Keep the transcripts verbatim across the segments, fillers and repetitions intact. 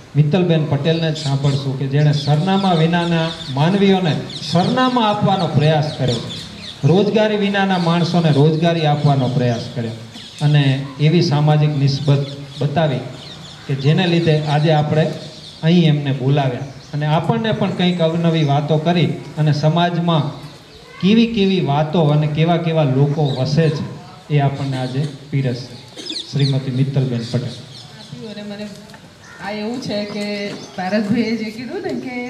મિત્તલબેન પટેલને જ સાંભળશું કે જેણે સરનામા વિનાના માનવીઓને સરનામા આપવાનો પ્રયાસ કર્યો, રોજગારી વિનાના માણસોને રોજગારી આપવાનો પ્રયાસ કર્યો અને એવી સામાજિક નિસ્બત બતાવી કે જેને લીધે આજે આપણે અહીં એમને બોલાવ્યા અને આપણને પણ કંઈક અવનવી વાતો કરી અને સમાજમાં કેવી કેવી વાતો અને કેવા કેવા લોકો વસે છે એ આપણને આજે પીરસશે. શ્રીમતી મિત્તલબેન પટેલ. અને મને આ એવું છે કે પારસભાઈએ જે કીધું ને કે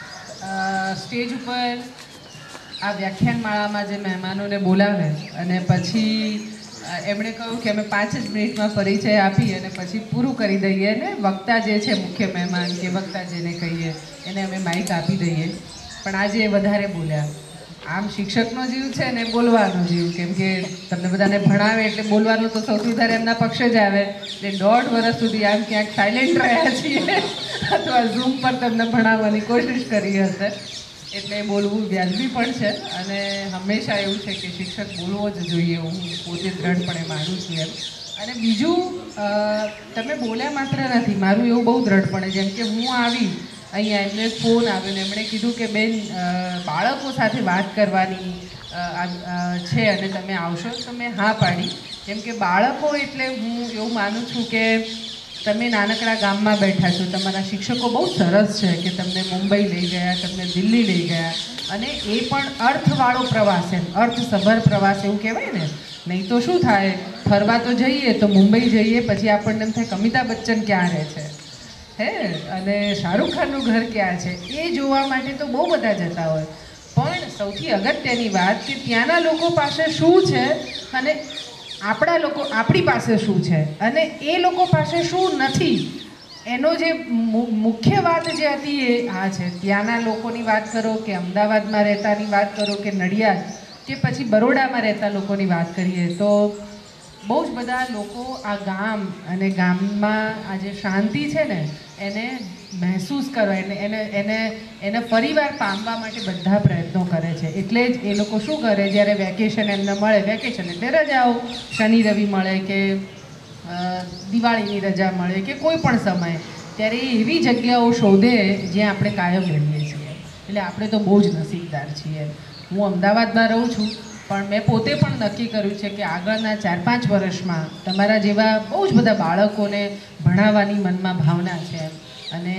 સ્ટેજ ઉપર આ વ્યાખ્યાનમાળામાં જે મહેમાનોને બોલાવે અને પછી એમણે કહ્યું કે અમે પાંચ જ મિનિટમાં પરિચય આપી અને પછી પૂરું કરી દઈએ ને વક્તા જે છે મુખ્ય મહેમાન કે વક્તા જેને કહીએ એને અમે માઇક આપી દઈએ. પણ આજે એ વધારે બોલ્યા. આમ શિક્ષકનો જીવ છે ને બોલવાનો જીવ, કેમ કે તમને બધાને ભણાવે એટલે બોલવાનું તો સૌથી વધારે એમના પક્ષે જ આવે. એટલે દોઢ વર્ષ સુધી આમ ક્યાંક સાયલેન્ટ રહ્યા છીએ અથવા ઝૂમ પર તમને ભણાવવાની કોશિશ કરી હશે. એટલે બોલવું વ્યાજબી પણ છે અને હંમેશા એવું છે કે શિક્ષક બોલવો જ જોઈએ, હું પોતે દ્રઢપણે માનું છું એમ. અને બીજું, તમે બોલ્યા માત્ર નથી, મારું એવું બહુ દ્રઢપણે, જેમ કે હું આવી અહીંયા એમને ફોન આવ્યો ને એમણે કીધું કે બેન બાળકો સાથે વાત કરવાની છે અને તમે આવશો, તો મેં હા પાડી. કેમ કે બાળકો એટલે હું એવું માનું છું કે તમે નાનકડા ગામમાં બેઠા છો, તમારા શિક્ષકો બહુ સરસ છે કે તમને મુંબઈ લઈ ગયા, તમને દિલ્હી લઈ ગયા અને એ પણ અર્થવાળો પ્રવાસ, એમ અર્થસભર પ્રવાસ એવું કહેવાય ને. નહીં તો શું થાય, ફરવા તો જઈએ તો મુંબઈ જઈએ પછી આપણને એમ થાય કે અમિતાભ બચ્ચન ક્યાં રહે છે હે અને શાહરૂખ ખાનનું ઘર ક્યાં છે, એ જોવા માટે તો બહુ બધા જતા હોય. પણ સૌથી અગત્યની વાત કે ત્યાંના લોકો પાસે શું છે અને આપણા લોકો આપણી પાસે શું છે અને એ લોકો પાસે શું નથી, એનો જે મુખ્ય વાત જે હતી એ આ છે. ત્યાંના લોકોની વાત કરો કે અમદાવાદમાં રહેતાની વાત કરો કે નડિયાદ કે પછી બરોડામાં રહેતા લોકોની વાત કરીએ તો બહુ જ બધા લોકો આ ગામ અને ગામમાં આ જે શાંતિ છે ને એને મહેસૂસ કરવા, એને એને એને એને ફરીવાર પામવા માટે બધા પ્રયત્નો કરે છે. એટલે જ એ લોકો શું કરે, જ્યારે વેકેશન એમને મળે, વેકેશન એટલે રજાઓ, શનિ રવિ મળે કે દિવાળીની રજા મળે કે કોઈ પણ સમય, ત્યારે એ એવી જગ્યાઓ શોધે જ્યાં આપણે કાયમ રહીએ છીએ. એટલે આપણે તો બહુ જ નસીબદાર છીએ. હું અમદાવાદમાં રહું છું પણ મેં પોતે પણ નક્કી કર્યું છે કે આગળના ચાર પાંચ વર્ષમાં તમારા જેવા બહુ જ બધા બાળકોને ભણાવવાની મનમાં ભાવના છે. અને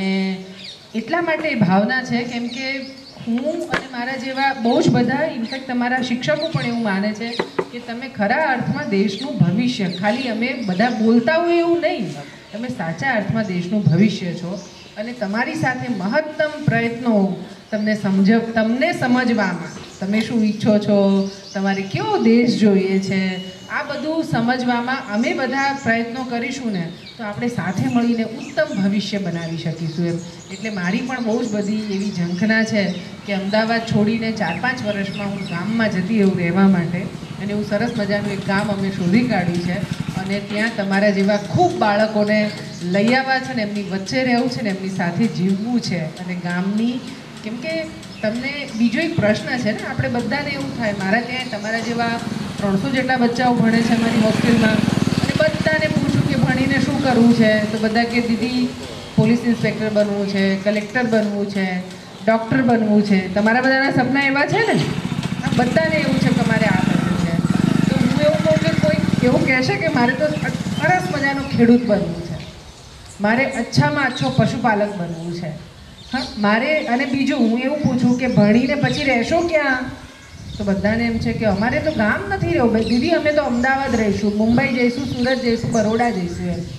એટલા માટે ભાવના છે કેમ કે હું અને મારા જેવા બહુ જ બધા, ઇનફેક્ટ તમારા શિક્ષકો પણ એવું માને છે કે તમે ખરા અર્થમાં દેશનું ભવિષ્ય, ખાલી અમે બધા બોલતા હોય એવું નહીં, તમે સાચા અર્થમાં દેશનું ભવિષ્ય છો. અને તમારી સાથે મહત્તમ પ્રયત્નો તમને સમજ તમને સમજવામાં, તમે શું ઈચ્છો છો, તમારે કેવો દેશ જોઈએ છે, આ બધું સમજવામાં અમે બધા પ્રયત્નો કરીશું ને તો આપણે સાથે મળીને ઉત્તમ ભવિષ્ય બનાવી શકીશું એમ. એટલે મારી પણ બહુ જ બધી એવી ઝંખના છે કે અમદાવાદ છોડીને ચાર પાંચ વર્ષમાં હું ગામમાં જતી એવું રહેવા માટે. અને એવું સરસ મજાનું એક ગામ અમે શોધી કાઢ્યું છે અને ત્યાં તમારા જેવા ખૂબ બાળકોને લઈ આવવા છે ને એમની વચ્ચે રહેવું છે ને એમની સાથે જીવવું છે. અને ગામની, કેમ કે તમને બીજો એક પ્રશ્ન છે ને, આપણે બધાને એવું થાય, મારા ત્યાં તમારા જેવા ત્રણસો જેટલા બચ્ચાઓ ભણે છે અમારી હોસ્ટેલમાં અને બધાને પૂછું કે ભણીને શું કરવું છે તો બધા કે દીદી પોલીસ ઇન્સ્પેક્ટર બનવું છે, કલેક્ટર બનવું છે, ડૉક્ટર બનવું છે. તમારા બધાના સપના એવા છે ને, આ બધાને એવું છે કે મારે આ બનવું છે. તો હું એવું કહું કે કોઈ એવું કહેશે કે મારે તો સરસ મજાનો ખેડૂત બનવું છે, મારે અચ્છામાં અચ્છો પશુપાલક બનવું છે, હા મારે. અને બીજું હું એવું પૂછું કે ભણીને પછી રહેશો ક્યાં, તો બધાને એમ છે કે અમારે તો ગામ નથી રહેવું ભાઈ દીદી, અમે તો અમદાવાદ રહીશું, મુંબઈ જઈશું, સુરત જઈશું, બરોડા જઈશું એમ.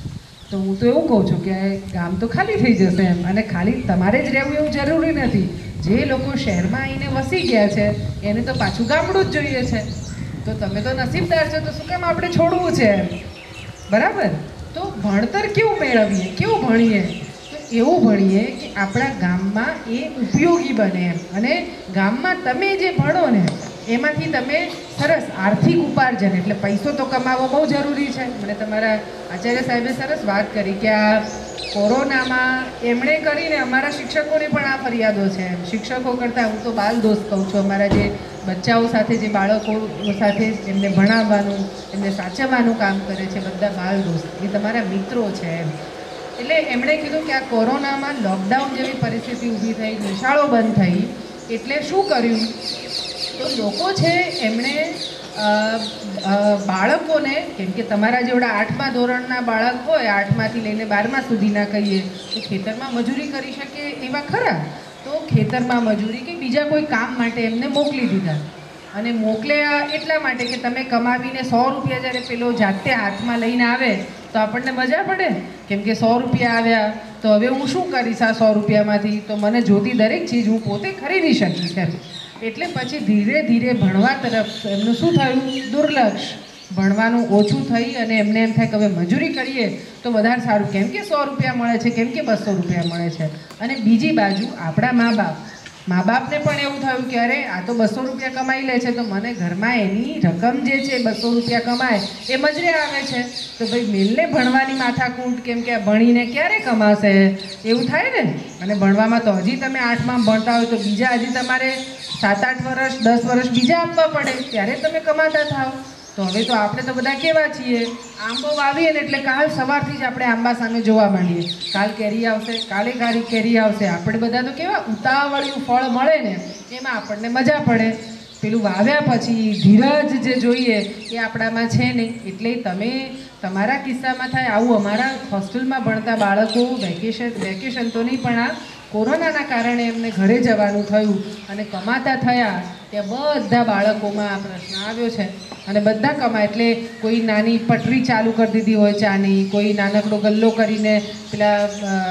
તો હું તો એવું કહું છું કે ગામ તો ખાલી થઈ જશે એમ. અને ખાલી તમારે જ રહેવું એવું જરૂરી નથી, જે લોકો શહેરમાં આવીને વસી ગયા છે એને તો પાછું ગામડું જ જોઈએ છે. તો તમે તો નસીબદાર છો, તો શું કેમ આપણે છોડવું છે એમ, બરાબર? તો ભણતર કેવું મેળવીએ, કેવું ભણીએ, એવું ભણીએ કે આપણા ગામમાં એ ઉપયોગી બને એમ. અને ગામમાં તમે જે ભણો ને એમાંથી તમે સરસ આર્થિક ઉપાર્જન, એટલે પૈસો તો કમાવો બહુ જરૂરી છે. મને તમારા આચાર્ય સાહેબે સરસ વાત કરી કે આ કોરોનામાં એમણે કરીને અમારા શિક્ષકોને પણ આ ફરિયાદો છે એમ. શિક્ષકો કરતાં હું તો બાલ દોસ્ત કહું છું, અમારા જે બચ્ચાઓ સાથે, જે બાળકો સાથે એમને ભણાવવાનું, એમને સાચવવાનું કામ કરે છે, બધા બાલ દોસ્ત, એ તમારા મિત્રો છે એમ. એટલે એમણે કીધું કે આ કોરોનામાં લોકડાઉન જેવી પરિસ્થિતિ ઊભી થઈ, નિશાળો બંધ થઈ, એટલે શું કર્યું તો લોકો છે એમણે અ, અ, બાળકોને, કેમ કે તમારા જેવડા આઠમા ધોરણના બાળક હોય, આઠમાંથી લઈને બારમા સુધીના કહીએ તો ખેતરમાં મજૂરી કરી શકે એવા ખરા, તો ખેતરમાં મજૂરી કે બીજા કોઈ કામ માટે એમને મોકલી દીધા. અને મોકલ્યા એટલા માટે કે તમે કમાવીને સો રૂપિયા જ્યારે પેલો જાતે હાથમાં લઈને આવે તો આપણને મજા પડે, કેમ કે સો રૂપિયા આવ્યા તો હવે હું શું કરીશ આ સો રૂપિયામાંથી, તો મને જોતી દરેક ચીજ હું પોતે ખરીદી શકીશ એમ. એટલે પછી ધીરે ધીરે ભણવા તરફ એમનું શું થયું, દુર્લક્ષ, ભણવાનું ઓછું થઈ અને એમને એમ થાય કે હવે મજૂરી કરીએ તો વધારે સારું, કેમ કે સો રૂપિયા મળે છે, કેમ કે બસો રૂપિયા મળે છે. અને બીજી બાજુ આપણા મા બાપ મા બાપને પણ એવું થયું કે અરે આ તો બસો રૂપિયા કમાઈ લે છે, તો મને ઘરમાં એની રકમ જે છે બસો રૂપિયા કમાય એ મજરે આવે છે, તો ભાઈ મિલને ભણવાની માથાકૂટ, કેમ કે ભણીને ક્યારે કમાશે એવું થાય ને. અને ભણવામાં તો હજી તમે આઠમાં ભણતા હોય તો બીજા હજી તમારે સાત આઠ વર્ષ દસ વર્ષ બીજા આપવા પડે, ત્યારે તમે કમાતા થાવ. તો હવે તો આપણે તો બધા કેવા છીએ, આંબો વાવીએ ને એટલે કાલ સવારથી જ આપણે આંબા સામે જોવા માંડીએ, કાલ કેરી આવશે, કાલે કારી કેરી આવશે. આપણે બધા તો કેવા ઉતાવળિયું ફળ મળે ને એમાં આપણને મજા પડે. પેલું વાવ્યા પછી ધીરજ જે જોઈએ એ આપણામાં છે નહીં. એટલે તમે તમારા કિસ્સામાં થાય આવું, અમારા હોસ્ટેલમાં ભણતા બાળકો વેકેશન વેકેશન તો નહીં પણ આ કોરોનાના કારણે એમને ઘરે જવાનું થયું અને કમાતા થયા, ત્યાં બધા બાળકોમાં આ પ્રશ્ન આવ્યો છે. અને બધા કમાય એટલે કોઈ નાની પટરી ચાલુ કરી દીધી હોય ચાની, કોઈ નાનકડો ગલ્લો કરીને પેલા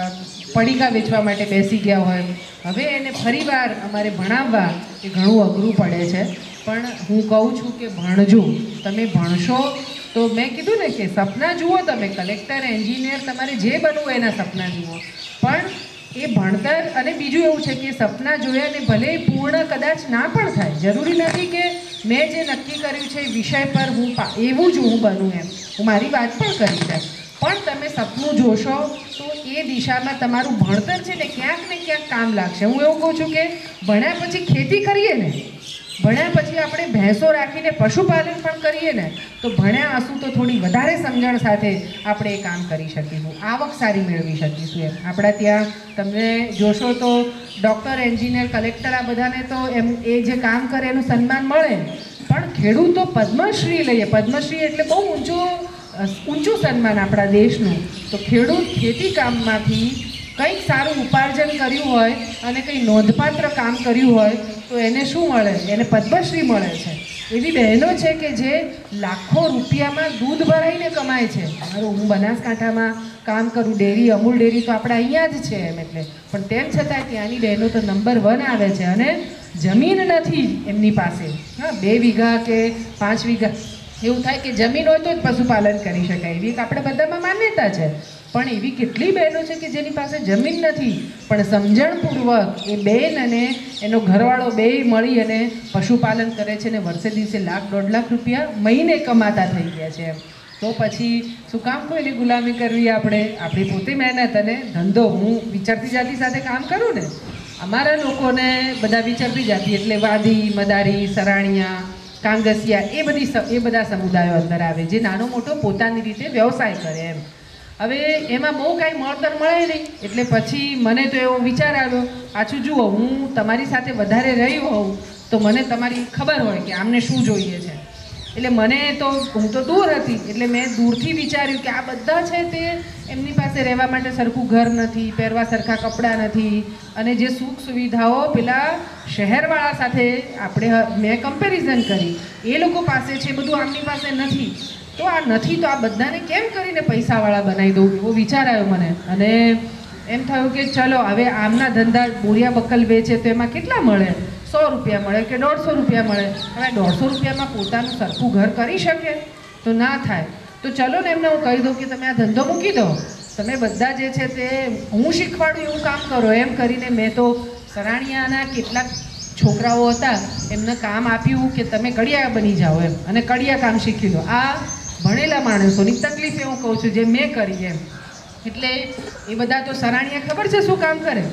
પડીકા વેચવા માટે બેસી ગયા હોય. હવે એને ફરીવાર અમારે ભણાવવા એ ઘણું અઘરું પડે છે. પણ હું કહું છું કે ભણજો, તમે ભણશો તો મેં કીધું ને કે સપના જુઓ, તમે કલેક્ટર એન્જિનિયર તમારે જે બનવું એના સપના જુઓ, પણ એ ભણતર. અને બીજું એવું છે કે સપના જોયા ને ભલે પૂર્ણ કદાચ ના પણ થાય, જરૂરી નથી કે મેં જે નક્કી કર્યું છે એ વિષય પર હું એવું જ હું બનું એમ, હું મારી વાત પણ કરી છે. પણ તમે સપનું જોશો તો એ દિશામાં તમારું ભણતર છે ને ક્યાંક ને ક્યાંક કામ લાગશે. હું એવું કહું છું કે ભણ્યા પછી ખેતી કરીએ ને, ભણ્યા પછી આપણે ભેંસો રાખીને પશુપાલન પણ કરીએ ને, તો ભણ્યા હશું તો થોડી વધારે સમજણ સાથે આપણે એ કામ કરી શકીશું, આવક સારી મેળવી શકીશું એમ. આપણા ત્યાં તમને જોશો તો ડૉક્ટર, એન્જિનિયર, કલેક્ટર આ બધાને તો એમ એ જે કામ કરે એનું સન્માન મળે, પણ ખેડૂતો પદ્મશ્રી લઈએ, પદ્મશ્રી એટલે બહુ ઊંચું ઊંચું સન્માન આપણા દેશનું. તો ખેડૂત ખેતી કામમાંથી કંઈક સારું ઉપાર્જન કર્યું હોય અને કંઈ નોંધપાત્ર કામ કર્યું હોય તો એને શું મળે, એને પદ્મશ્રી મળે છે. એવી બહેનો છે કે જે લાખો રૂપિયામાં દૂધ ભરાઈને કમાય છે. મારું હું બનાસકાંઠામાં કામ કરું, ડેરી, અમૂલ ડેરી તો આપણા અહીંયા જ છે એમ, એટલે પણ તેમ છતાં ત્યાંની બહેનો તો નંબર વન આવે છે. અને જમીન નથી એમની પાસે, હા, બે વીઘા કે પાંચ વીઘા એવું થાય કે જમીન હોય તો જ પશુપાલન કરી શકાય, એવી એક આપણે બધામાં માન્યતા છે. પણ એવી કેટલી બહેનો છે કે જેની પાસે જમીન નથી, પણ સમજણપૂર્વક એ બેન અને એનો ઘરવાળો બેય મળી અને પશુપાલન કરે છે ને વર્ષે દિવસે લાખ દોઢ લાખ રૂપિયા મહિને કમાતા થઈ ગયા છે એમ. તો પછી શું કામ કોઈની ગુલામી કરવી આપણે? આપણી પોતે મહેનત અને ધંધો. હું વિચારતી જાતિ સાથે કામ કરું ને, અમારા લોકોને બધા વિચારતી જાતિ એટલે વાદી, મદારી, સરાણીયા, કાંગસિયા એ બધી એ બધા સમુદાયો અંદર આવે જે નાનો મોટો પોતાની રીતે વ્યવસાય કરે એમ. હવે એમાં બહુ કાંઈ મળતર મળે નહીં, એટલે પછી મને તો એવો વિચાર આવ્યો, પાછું જુઓ હું તમારી સાથે વધારે રહી હોઉં તો મને તમારી ખબર હોય કે આમને શું જોઈએ છે, એટલે મને તો હું તો દૂર હતી એટલે મેં દૂરથી વિચાર્યું કે આ બધા છે તે એમની પાસે રહેવા માટે સરખું ઘર નથી, પહેરવા સરખા કપડાં નથી, અને જે સુખ સુવિધાઓ પેલા શહેરવાળા સાથે આપણે મેં કમ્પેરિઝન કરી એ લોકો પાસે છે બધું આમની પાસે નથી. તો આ નથી તો આ બધાને કેમ કરીને પૈસાવાળા બનાવી દઉં એવો વિચાર આવ્યો મને. અને એમ થયું કે ચલો હવે આમના ધંધા બોરિયા બકલ વેચે તો એમાં કેટલા મળે, સો રૂપિયા મળે કે દોઢસો રૂપિયા મળે. હવે દોઢસો રૂપિયામાં પોતાનું સરખું ઘર કરી શકે તો ના થાય. તો ચલો ને એમને હું કહી દઉં કે તમે આ ધંધો મૂકી દો, તમે બધા જે છે તે હું શીખવાડું એવું કામ કરો. એમ કરીને મેં તો સરાણીયાના કેટલાક છોકરાઓ હતા એમને કામ આપ્યું કે તમે કડિયા બની જાઓ એમ, અને કડિયા કામ શીખી લો. આ ભણેલા માણસોની તકલીફ હું કહું છું જે મેં કરી એમ. એટલે એ બધા તો સરાણીયા ખબર છે શું કામ કરે?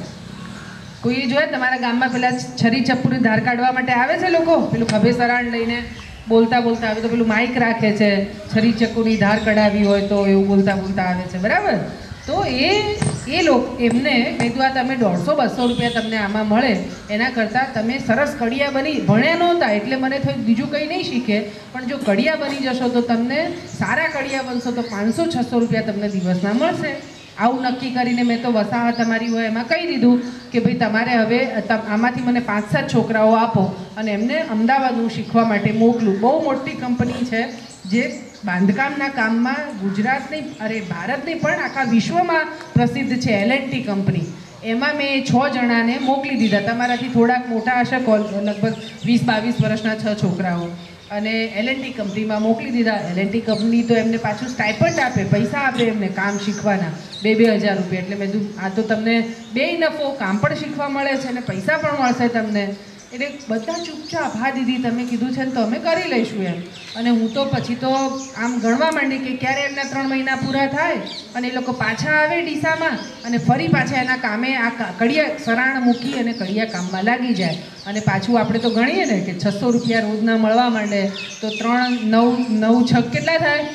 કોઈ જોયે તમારા ગામમાં પેલા છરી ચપ્પુની ધાર કાઢવા માટે આવે છે લોકો, પેલું ખભે સરાણ લઈને બોલતા બોલતા આવે, તો પેલું માઇક રાખે છે, છરી ચક્કુની ધાર કઢાવી હોય તો એવું બોલતા બોલતા આવે છે, બરાબર? તો એ એ લોકો એમને મેં કીધું આ તમે દોઢસો બસો રૂપિયા તમને આમાં મળે એના કરતાં તમે સરસ કડિયા બની ભણ્યા નહોતા એટલે મને થયું બીજું કંઈ નહીં શીખે, પણ જો કડિયા બની જશો તો તમને સારા કડિયા બનશો તો પાંચસો છસો રૂપિયા તમને દિવસના મળશે. આવું નક્કી કરીને મેં તો વસાહત તમારી હોય એમાં કહી દીધું કે ભાઈ તમારે હવે આમાંથી મને પાંચ સાત છોકરાઓ આપો અને એમને અમદાવાદ હું શીખવા માટે મોકલું. બહુ મોટી કંપની છે જે બાંધકામના કામમાં ગુજરાતની અરે ભારતની પણ આખા વિશ્વમાં પ્રસિદ્ધ છે, એલ એન્ડ ટી કંપની. એમાં મેં છ જણાને મોકલી દીધા. તમારાથી થોડાક મોટા હશે, કોલ લગભગ વીસ બાવીસ વર્ષના છ છોકરાઓ, અને એલ એન્ડ ટી કંપનીમાં મોકલી દીધા. એલ એન્ડ ટી કંપની તો એમને પાછું સ્ટાઇપન્ડ આપે, પૈસા આપે એમને કામ શીખવાના બે બે હજાર રૂપિયા. એટલે મેં કીધું આ તો તમને બે નફો, કામ પણ શીખવા મળે છે અને પૈસા પણ મળશે તમને. એટલે બધા ચૂપચાપ હા દીદી તમે કીધું છે ને તો અમે કરી લઈશું એમ. અને હું તો પછી તો આમ ગણવા માંડી કે ક્યારે એમના ત્રણ મહિના પૂરા થાય અને એ લોકો પાછા આવે ડીસામાં અને ફરી પાછા એના કામે આ કડિયા સરાણ મૂકી અને કડિયા કામમાં લાગી જાય. અને પાછું આપણે તો ગણીએ ને કે છસો રૂપિયા રોજના મળવા માંડે તો ત્રણ નવ નવ છ કેટલા થાય?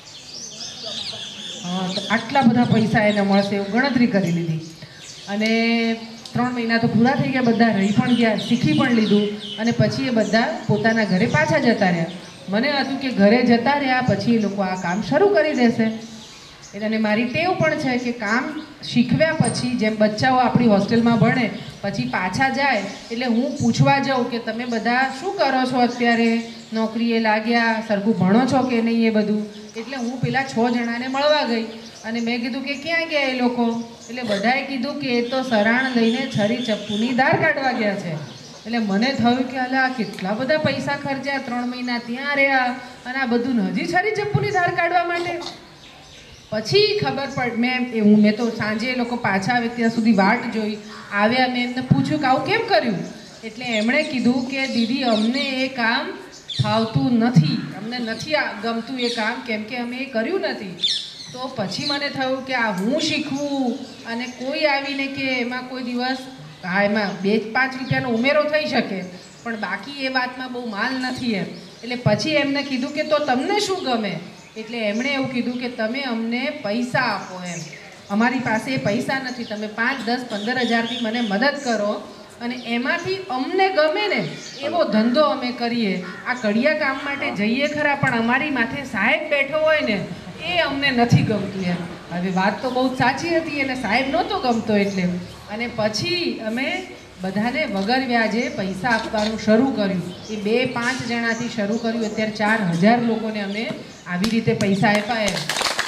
હા, તો આટલા બધા પૈસા એને મળશે એવું ગણતરી કરી લીધી. અને ત્રણ મહિના તો પૂરા થઈ ગયા, બધા રહી પણ ગયા, શીખી પણ લીધું અને પછી એ બધા પોતાના ઘરે પાછા જતા રહ્યા. મને હતું કે ઘરે જતા રહ્યા પછી એ લોકો આ કામ શરૂ કરી દેશે. અને મારી ટેવ પણ છે કે કામ શીખવ્યા પછી જેમ બચ્ચાઓ આપણી હોસ્ટેલમાં ભણે પછી પાછા જાય એટલે હું પૂછવા જાઉં કે તમે બધા શું કરો છો અત્યારે, નોકરીએ લાગ્યા, સરખું ભણો છો કે નહીં એ બધું. એટલે હું પેલા છ જણાને મળવા ગઈ અને મેં કીધું કે ક્યાં ગયા એ લોકો? એટલે બધાએ કીધું કે એ તો સરાણ લઈને છરી ચપ્પુની ધાર કાઢવા ગયા છે. એટલે મને થયું કે અલા કેટલા બધા પૈસા ખર્ચ્યા, ત્રણ મહિના ત્યાં રહ્યા અને આ બધું હજી છરી ચપ્પુની ધાર કાઢવા માટે. પછી ખબર પડ મેં હું મેં તો સાંજે એ લોકો પાછા આવે ત્યાં સુધી વાટ જોઈ. આવ્યા, મેં એમને પૂછ્યું કે આવું કેમ કર્યું? એટલે એમણે કીધું કે દીદી અમને એ કામ ફાવતું નથી, અમને નથી ગમતું એ કામ, કેમ કે અમે એ કર્યું નથી. તો પછી મને થયું કે આ હું શીખવું અને કોઈ આવીને કે એમાં કોઈ દિવસ હા એમાં બે પાંચ રૂપિયાનો ઉમેરો થઈ શકે પણ બાકી એ વાતમાં બહુ માલ નથી એમ. એટલે પછી એમને કીધું કે તો તમને શું ગમે? એટલે એમણે એવું કીધું કે તમે અમને પૈસા આપો એમ. અમારી પાસે પૈસા નથી, તમે પાંચ દસ પંદર હજારથી મને મદદ કરો અને એમાંથી અમને ગમે ને એવો ધંધો અમે કરીએ. આ કડિયા કામ માટે જઈએ ખરા પણ અમારી માથે સાહેબ બેઠો હોય ને એ અમને નથી ગમતું એમ. હવે વાત તો બહુ સાચી હતી અને સાહેબ નહોતો ગમતો એટલે. અને પછી અમે બધાને વગર વ્યાજે પૈસા આપવાનું શરૂ કર્યું. એ બે પાંચ જણાથી શરૂ કર્યું, અત્યારે ચાર હજાર લોકોને અમે આવી રીતે પૈસા આપ્યા એમ.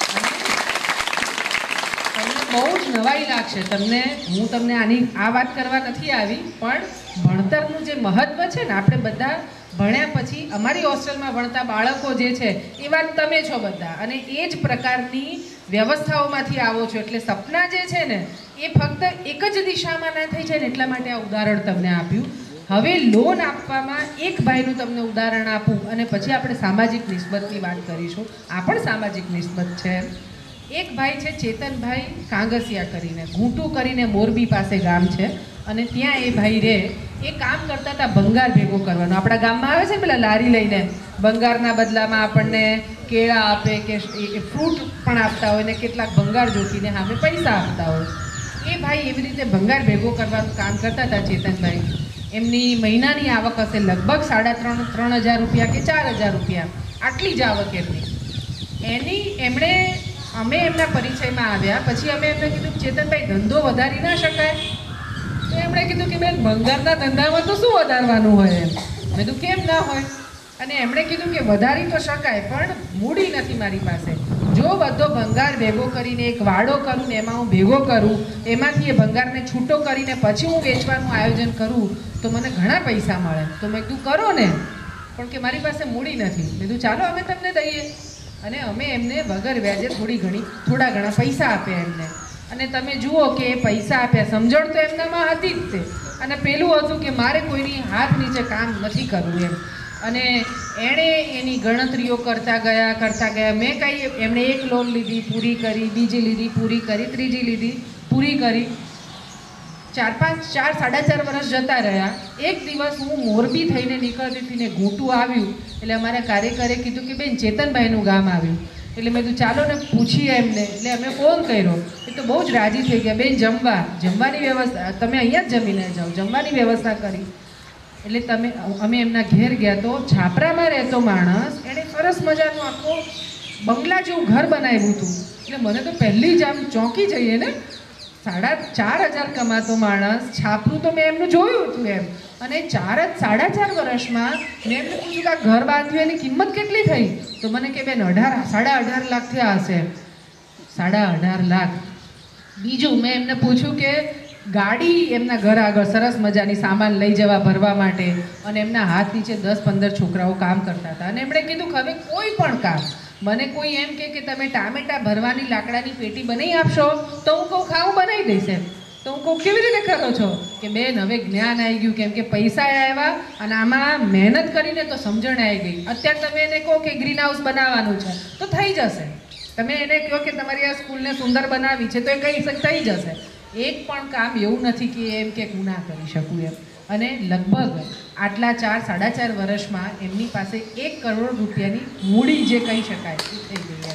તમને બહુ જ નવાઈ લાગશે તમને, હું તમને આની આ વાત કરવા નથી આવી, પણ ભણતરનું જે મહત્ત્વ છે ને, આપણે બધા ભણ્યા પછી અમારી હોસ્ટેલમાં ભણતા બાળકો જે છે એ વાત તમે છો બધા અને એ જ પ્રકારની વ્યવસ્થાઓમાંથી આવો છો. એટલે સપના જે છે ને એ ફક્ત એક જ દિશામાં ના થઈ જાય ને એટલા માટે આ ઉદાહરણ તમને આપ્યું. હવે લોન આપવામાં એક ભાઈનું તમને ઉદાહરણ આપું અને પછી આપણે સામાજિક નિસ્બતની વાત કરીશું. આ પણ સામાજિક નિસ્બત છે. એક ભાઈ છે ચેતનભાઈ કાંગસિયા કરીને, ઘૂંટું કરીને મોરબી પાસે ગામ છે અને ત્યાં એ ભાઈ રહે. એ કામ કરતા હતા ભંગાર ભેગો કરવાનો. આપણા ગામમાં આવે છે ને પેલા લારી લઈને ભંગારના બદલામાં આપણને કેળા આપે કે ફ્રૂટ પણ આપતા હોય ને કેટલાક ભંગાર જોખીને સામે પૈસા આપતા હોય. એ ભાઈ એવી રીતે ભંગાર ભેગો કરવાનું કામ કરતા હતા ચેતનભાઈ. એમની મહિનાની આવક હશે લગભગ સાડા ત્રણ ત્રણ હજાર રૂપિયા કે ચાર હજાર રૂપિયા, આટલી જ આવક એમની. એની એમણે અમે એમના પરિચયમાં આવ્યા પછી અમે એમને કીધું ચેતનભાઈ ધંધો વધારી ના શકાય? તો એમણે કીધું કે બેન ભંગારના ધંધામાં તો શું વધારવાનું હોય એમ. મેં કીધું કેમ ના હોય? અને એમણે કીધું કે વધારી તો શકાય પણ મૂડી નથી મારી પાસે. જો બધો ભંગાર ભેગો કરીને એક વાડો કરું ને એમાં હું ભેગો કરું, એમાંથી એ ભંગારને છૂટો કરીને પછી હું વેચવાનું આયોજન કરું તો મને ઘણા પૈસા મળે. તો મેં કીધું કરો ને, પણ કે મારી પાસે મૂડી નથી. મેં કીધું ચાલો અમે તમને દઈએ. અને અમે એમને વગર વ્યાજે થોડી ઘણી થોડા ઘણા પૈસા આપ્યા એમને. અને તમે જુઓ કે એ પૈસા આપ્યા, સમજણ તો એમનામાં હતી જ તે. અને પેલું હતું કે મારે કોઈની હાથ નીચે કામ નથી કરવું એમ. અને એણે એની ગણતરીઓ કરતા ગયા કરતા ગયા. મેં કાંઈ એમણે એક લોન લીધી પૂરી કરી, બીજી લીધી પૂરી કરી, ત્રીજી લીધી પૂરી કરી. ચાર પાંચ ચાર સાડા ચાર વર્ષ જતા રહ્યા. એક દિવસ હું મોરબી થઈને નીકળતી હતી ને ઘૂંટું આવ્યું એટલે અમારા કાર્યકરે કીધું કે બેન ચેતનભાઈનું ગામ આવ્યું. એટલે મેં કીધું ચાલો ને પૂછીએ એમને. એટલે અમે ફોન કર્યો, એ તો બહુ જ રાજી થઈ ગયા, બેન જમવા જમવાની વ્યવસ્થા તમે અહીંયા જ જમીને જાઓ, જમવાની વ્યવસ્થા કરી. એટલે તમે અમે એમના ઘેર ગયા તો છાપરામાં રહેતો માણસ એણે સરસ મજાનું આખો બંગલા જેવું ઘર બનાવ્યું હતું. એટલે મને તો પહેલી જ આમ ચોંકી જઈએ ને, સાડા ચાર હજાર કમાતો માણસ, છાપરું તો મેં એમનું જોયું હતું એમ, અને ચાર જ સાડા ચાર વર્ષમાં મેં એમને પૂછ્યું કે આ ઘર બાંધ્યું એની કિંમત કેટલી થઈ? તો મને કે બેન અઢાર સાડા અઢાર લાખ થયા હશે. સાડા અઢાર લાખ. બીજું મેં એમને પૂછ્યું કે ગાડી એમના ઘર આગળ સરસ મજાની સામાન લઈ જવા ભરવા માટે, અને એમના હાથ નીચે દસ પંદર છોકરાઓ કામ કરતા હતા. અને એમણે કીધું કે હવે કોઈ પણ કામ મને કોઈ એમ કે કે તમે ટામેટા ભરવાની લાકડાની પેટી બનાવી આપશો તો હું કહું ખાવું બનાવી દઈશ એમ. તો હું કહું કેવી રીતે કરો છો? કે બેન હવે જ્ઞાન આવી ગયું, કેમ કે પૈસા આવ્યા અને આમાં મહેનત કરીને તો સમજણ આવી ગઈ. અત્યારે તમે એને કહો કે ગ્રીન હાઉસ બનાવવાનું છે તો થઈ જશે. તમે એને કહો કે તમારી આ સ્કૂલને સુંદર બનાવી છે તો એ કહી શકે થઈ જશે. એક પણ કામ એવું નથી કે એમ કે હું ના કરી શકું એમ. અને લગભગ આટલા ચાર સાડા ચાર વર્ષમાં એમની પાસે એક કરોડ રૂપિયાની મૂડી જે કહી શકાય એ થઈ ગઈ.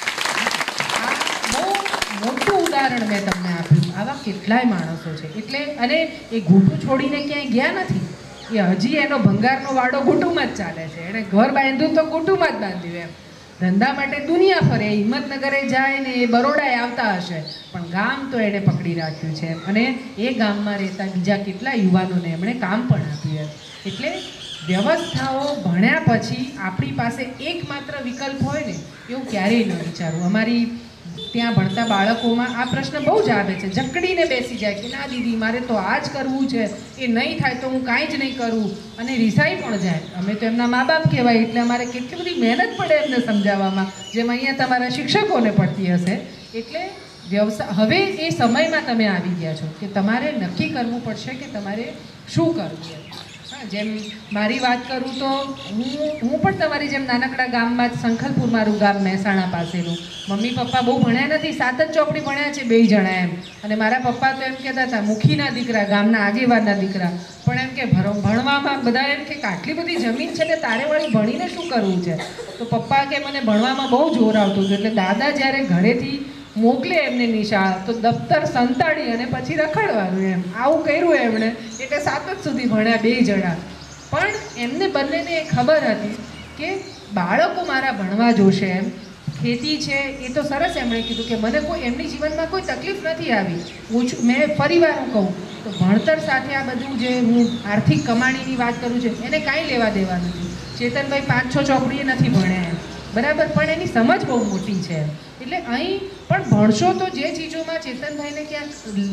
આ બહુ મોટું ઉદાહરણ મેં તમને આપ્યું. આવા કેટલાય માણસો છે. એટલે અને એ ઘૂંટું છોડીને ક્યાંય ગયા નથી. એ હજી એનો ભંગારનો વાડો ઘૂંટુમાં જ ચાલે છે. એણે ઘર બાંધ્યું તો ઘૂંટુમાં જ બાંધ્યું એમ. ધંધા માટે દુનિયા ફરે, હિંમતનગરે જાય ને એ બરોડાએ આવતા હશે, પણ ગામ તો એણે પકડી રાખ્યું છે. અને એ ગામમાં રહેતા બીજા કેટલા યુવાનોને એમણે કામ પણ આપ્યું. એટલે વ્યવસ્થાઓ ભણ્યા પછી આપણી પાસે એકમાત્ર વિકલ્પ હોય ને એવું ક્યારેય ન વિચારવું. અમારી ત્યાં ભણતા બાળકોમાં આ પ્રશ્ન બહુ જ આવે છે, જકડીને બેસી જાય કે ના દીદી મારે તો આ જ કરવું છે, એ નહીં થાય તો હું કાંઈ જ નહીં કરું, અને રિસાઈ પણ જાય. અમે તો એમના મા બાપ કહેવાય, એટલે અમારે કેટલી બધી મહેનત પડે એમને સમજાવવામાં, જેમ અહીંયા તમારા શિક્ષકોને પડતી હશે. એટલે વ્યવસાય હવે એ સમયમાં તમે આવી ગયા છો કે તમારે નક્કી કરવું પડશે કે તમારે શું કરવું એમ. જેમ મારી વાત કરું તો હું હું પણ તમારી જેમ નાનકડા ગામમાં જ, સંખલપુર મારું ગામ મહેસાણા પાસેનું, મમ્મી પપ્પા બહુ ભણ્યા નથી, સાત જ ચોપડી ભણ્યા છે બે જણા એમ. અને મારા પપ્પા તો એમ કહેતા હતા મુખીના દીકરા, ગામના આગેવાનના દીકરા, પણ એમ કે ભણવામાં બધા એમ કે આટલી બધી જમીન છે ને તારે વળી ભણીને શું કરવું છે? તો પપ્પા કે મને ભણવામાં બહુ જોર આવતું હતું. એટલે દાદા જ્યારે ઘરેથી મોકલે એમને નિશાળ તો દફતર સંતાડી અને પછી રખડવાનું એમ, આવું કર્યું એમણે. એટલે સાત જ સુધી ભણ્યા બે જણા. પણ એમને બંનેને ખબર હતી કે બાળકો મારા ભણવા જોશે એમ. ખેતી છે એ તો સરસ, એમણે કીધું કે મને કોઈ એમની જીવનમાં કોઈ તકલીફ નથી આવી. ઓછું મેં ફરીવાર હું કહું તો ભણતર સાથે આ બધું જે હું આર્થિક કમાણીની વાત કરું છું એને કાંઈ લેવા દેવા નથી. ચેતનભાઈ પાંચ છ ચોપડીએ નથી ભણ્યા એમ, બરાબર, પણ એની સમજ બહુ મોટી છે. એટલે અહીં પણ ભણશો તો જે ચીજોમાં ચેતનભાઈને ક્યાંક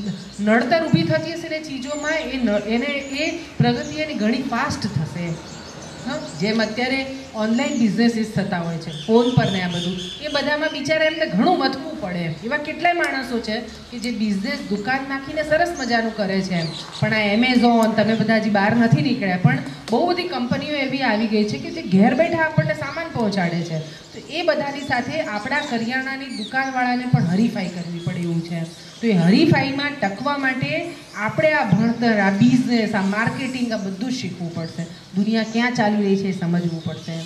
નડતર ઊભી થતી હશે ને ચીજોમાં એ એને એ પ્રગતિ એની ઘણી ફાસ્ટ થશે. હા, જેમ અત્યારે ઓનલાઈન બિઝનેસીસ થતા હોય છે ફોન પર ને આ બધું, એ બધામાં બિચારા એમને ઘણું મથવું પડે. એવા કેટલાય માણસો છે કે જે બિઝનેસ દુકાન નાખીને સરસ મજાનું કરે છે એમ. પણ આ એમેઝોન, તમે બધા હજી બહાર નથી નીકળ્યા, પણ બહુ બધી કંપનીઓ એવી આવી ગઈ છે કે જે ઘેર બેઠા આપણને સામાન પહોંચાડે છે. તો એ બધાની સાથે આપણા કરિયાણાની દુકાનવાળાને પણ હરીફાઈ કરવી પડે એવું છે. તો એ હરીફાઈમાં ટકવા માટે આપણે આ ભણતર, આ બિઝનેસ, આ માર્કેટિંગ, આ બધું જ શીખવું પડશે. દુનિયા ક્યાં ચાલી રહી છે એ સમજવું પડશે.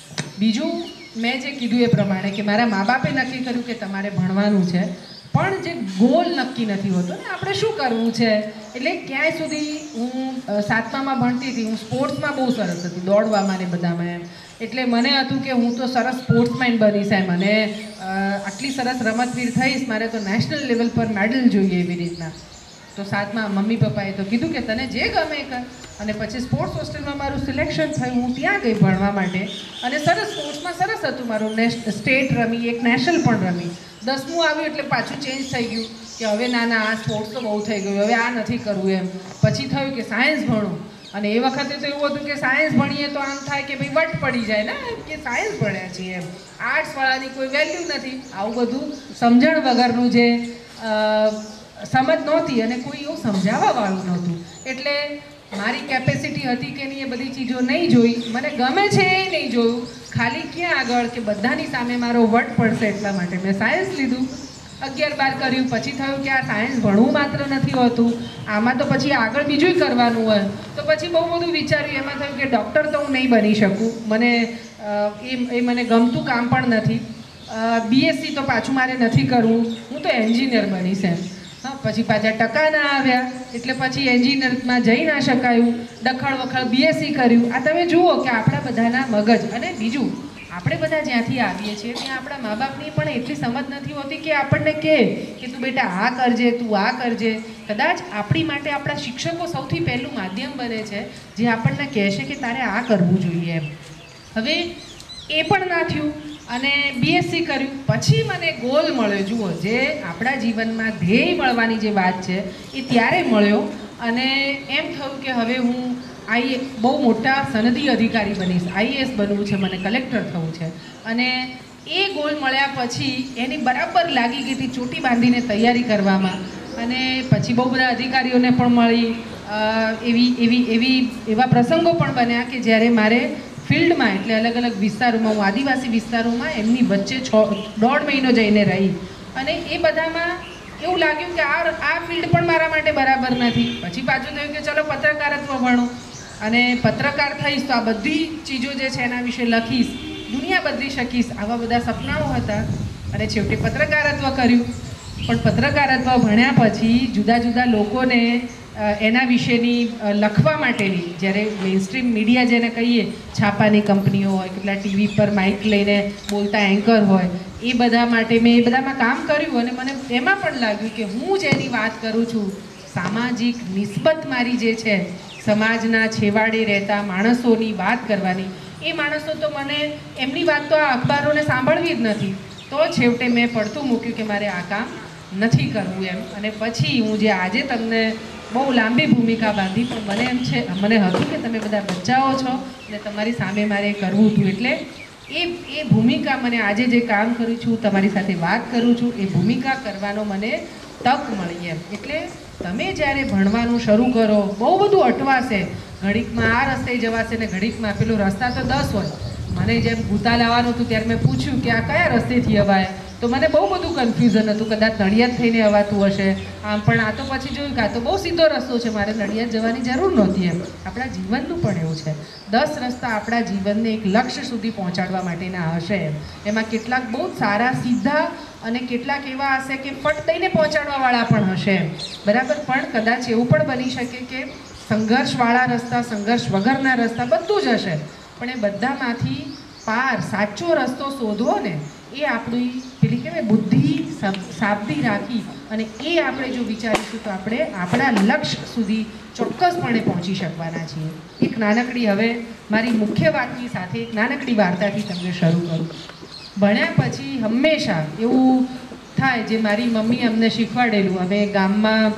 બીજું મેં જે કીધું એ પ્રમાણે કે મારા મા બાપે નક્કી કર્યું કે તમારે ભણવાનું છે, પણ જે ગોલ નક્કી નથી હોતો ને આપણે શું કરવું છે. એટલે ક્યાંય સુધી હું સાતમામાં ભણતી હતી, હું સ્પોર્ટ્સમાં બહુ સરસ હતી, દોડવામાં ને બધામાં એમ. એટલે મને હતું કે હું તો સરસ સ્પોર્ટ્સમેન બનીશ એમ, અને આટલી સરસ રમતવીર થઈશ, મારે તો નેશનલ લેવલ પર મેડલ જોઈએ એવી રીતના. તો સાતમાં મમ્મી પપ્પાએ તો કીધું કે તને જે ગમે કર. અને પછી સ્પોર્ટ્સ હોસ્ટેલમાં મારું સિલેક્શન થયું, હું ત્યાં ગઈ ભણવા માટે, અને સરસ સ્પોર્ટ્સમાં સરસ હતું મારું. નેશ સ્ટેટ રમી, એક નેશનલ પણ રમી. દસમું આવ્યું એટલે પાછું ચેન્જ થઈ ગયું કે હવે ના ના આ સ્પોર્ટ્સ તો બહુ થઈ ગયું, હવે આ નથી કરવું એમ. પછી થયું કે સાયન્સ ભણું, અને એ વખતે તો એવું હતું કે સાયન્સ ભણીએ તો આમ થાય કે ભાઈ વટ પડી જાય ને કે સાયન્સ ભણ્યા છીએ એમ, આર્ટ્સવાળાની કોઈ વેલ્યુ નથી. આવું બધું સમજણ વગરનું જે સમજ નહોતી અને કોઈ એવું સમજાવવાવાળું નહોતું. એટલે મારી કેપેસિટી હતી કે નહીં એ બધી ચીજો નહીં જોઈ, મને ગમે છે એ નહીં જોયું, ખાલી ક્યાં આગળ કે બધાની સામે મારો વટ પડશે એટલા માટે મેં સાયન્સ લીધું. અગિયાર બાર કર્યું, પછી થયું કે આ સાયન્સ ભણવું માત્ર નથી હોતું, આમાં તો પછી આગળ બીજું કરવાનું હોય. તો પછી બહુ બધું વિચાર્યું, એમાં થયું કે ડૉક્ટર તો હું નહીં બની શકું, મને એ એ મને ગમતું કામ પણ નથી. બીએસસી તો પાછું મારે નથી કરવું, હું તો એન્જિનિયર બનીશ એમ. હા, પછી પાછા ટકા ના આવ્યા એટલે પછી એન્જિનિયરમાં જઈ ના શકાયું, ડખડ વખડ બીએસસી કર્યું. આ તમે જુઓ કે આપણા બધાના મગજ. અને બીજું, આપણે બધા જ્યાંથી આવીએ છીએ ત્યાં આપણા મા બાપની પણ એટલી સમજ નથી હોતી કે આપણને કહે કે તું બેટા આ કરજે, તું આ કરજે. કદાચ આપણી માટે આપણા શિક્ષકો સૌથી પહેલું માધ્યમ બને છે જે આપણને કહેશે કે તારે આ કરવું જોઈએ એમ. હવે એ પણ ના થયું અને બીએસસી કર્યું. પછી મને ગોલ મળ્યો. જુઓ, જે આપણા જીવનમાં ધ્યેય મળવાની જે વાત છે એ ત્યારે મળ્યો અને એમ થયું કે હવે હું આઈ બહુ મોટા સનદી અધિકારી બનીશ, આઈએએસ બનવું છે, મને કલેક્ટર થવું છે. અને એ ગોલ મળ્યા પછી એની બરાબર લાગી ગઈ હતી ચોટી બાંધીને તૈયારી કરવામાં. અને પછી બહુ બધા અધિકારીઓને પણ મળી. એવી એવી એવી એવા પ્રસંગો પણ બન્યા કે જ્યારે મારે ફિલ્ડમાં એટલે અલગ અલગ વિસ્તારોમાં, હું આદિવાસી વિસ્તારોમાં એમની વચ્ચે છ દોઢ મહિનો જઈને રહી. અને એ બધામાં એવું લાગ્યું કે આ આ ફિલ્ડ પણ મારા માટે બરાબર નથી. પછી પાછું થયું કે ચલો પત્રકારત્વ ભણો અને પત્રકાર થઈશ તો આ બધી ચીજો જે છે એના વિશે લખીશ, દુનિયા બદલી શકીશ, આવા બધા સપનાઓ હતા. અને છેવટે પત્રકારત્વ કર્યું. પણ પત્રકારત્વ ભણ્યા પછી જુદા જુદા લોકોને એના વિશેની લખવા માટેની, જ્યારે મેઇનસ્ટ્રીમ મીડિયા જેને કહીએ, છાપાની કંપનીઓ હોય, કેટલા ટીવી પર માઇક લઈને બોલતા એન્કર હોય, એ બધા માટે મેં એ બધામાં કામ કર્યું. અને મને એમાં પણ લાગ્યું કે હું જેની વાત કરું છું, સામાજિક નિસ્બત મારી જે છે, સમાજના છેવાડે રહેતા માણસોની વાત કરવાની, એ માણસો તો મને એમની વાત તો આ અખબારોને સાંભળવી જ નથી. તો છેવટે મેં પડતું મૂક્યું કે મારે આ કામ નથી કરવું એમ. અને પછી હું જે આજે તમને બહુ લાંબી ભૂમિકા બાંધી, પણ મને એમ છે, મને હતું કે તમે બધા બચ્ચાઓ છો અને તમારી સામે મારે કરવું હતું. એટલે એ એ ભૂમિકા મને આજે જે કામ કરું છું, તમારી સાથે વાત કરું છું, એ ભૂમિકા કરવાનો મને તક મળી એમ. એટલે તમે જ્યારે ભણવાનું શરૂ કરો, બહુ બધું અટવાશે, ઘડીકમાં આ રસ્તે જવાશે ને ઘડીકમાં પેલો રસ્તા તો દસ હોય. મને જેમ ભૂતાલ આવવાનું હતું ત્યારે મેં પૂછ્યું કે આ કયા રસ્તેથી અવાય, તો મને બહુ બધું કન્ફ્યુઝન હતું. કદાચ નડિયાદ થઈને અવાતું હશે આમ, પણ આ તો પછી જોયું કે આ તો બહુ સીધો રસ્તો છે, મારે નડિયાદ જવાની જરૂર નહોતી એમ. આપણા જીવનનું પણ એવું છે, દસ રસ્તા આપણા જીવનને એક લક્ષ્ય સુધી પહોંચાડવા માટેના હશે એમ. એમાં કેટલાક બહુ સારા સીધા અને કેટલાક એવા હશે કે ફટ દઈને પહોંચાડવાવાળા પણ હશે એમ, બરાબર. પણ કદાચ એવું પણ બની શકે કે સંઘર્ષવાળા રસ્તા, સંઘર્ષ વગરના રસ્તા બધું જ હશે, પણ એ બધામાંથી પાર સાચો રસ્તો શોધવો ને, એ આપણી પેલી કહેવાય બુદ્ધિ સાબદી રાખી અને એ આપણે જો વિચારીશું તો આપણે આપણા લક્ષ્ય સુધી ચોક્કસપણે પહોંચી શકવાના છીએ. એક નાનકડી, હવે મારી મુખ્ય વાતની સાથે એક નાનકડી વાર્તાથી તમને શરૂ કરું. ભણ્યા પછી હંમેશા એવું થાય, જે મારી મમ્મી અમને શીખવાડેલું, અમે ગામમાં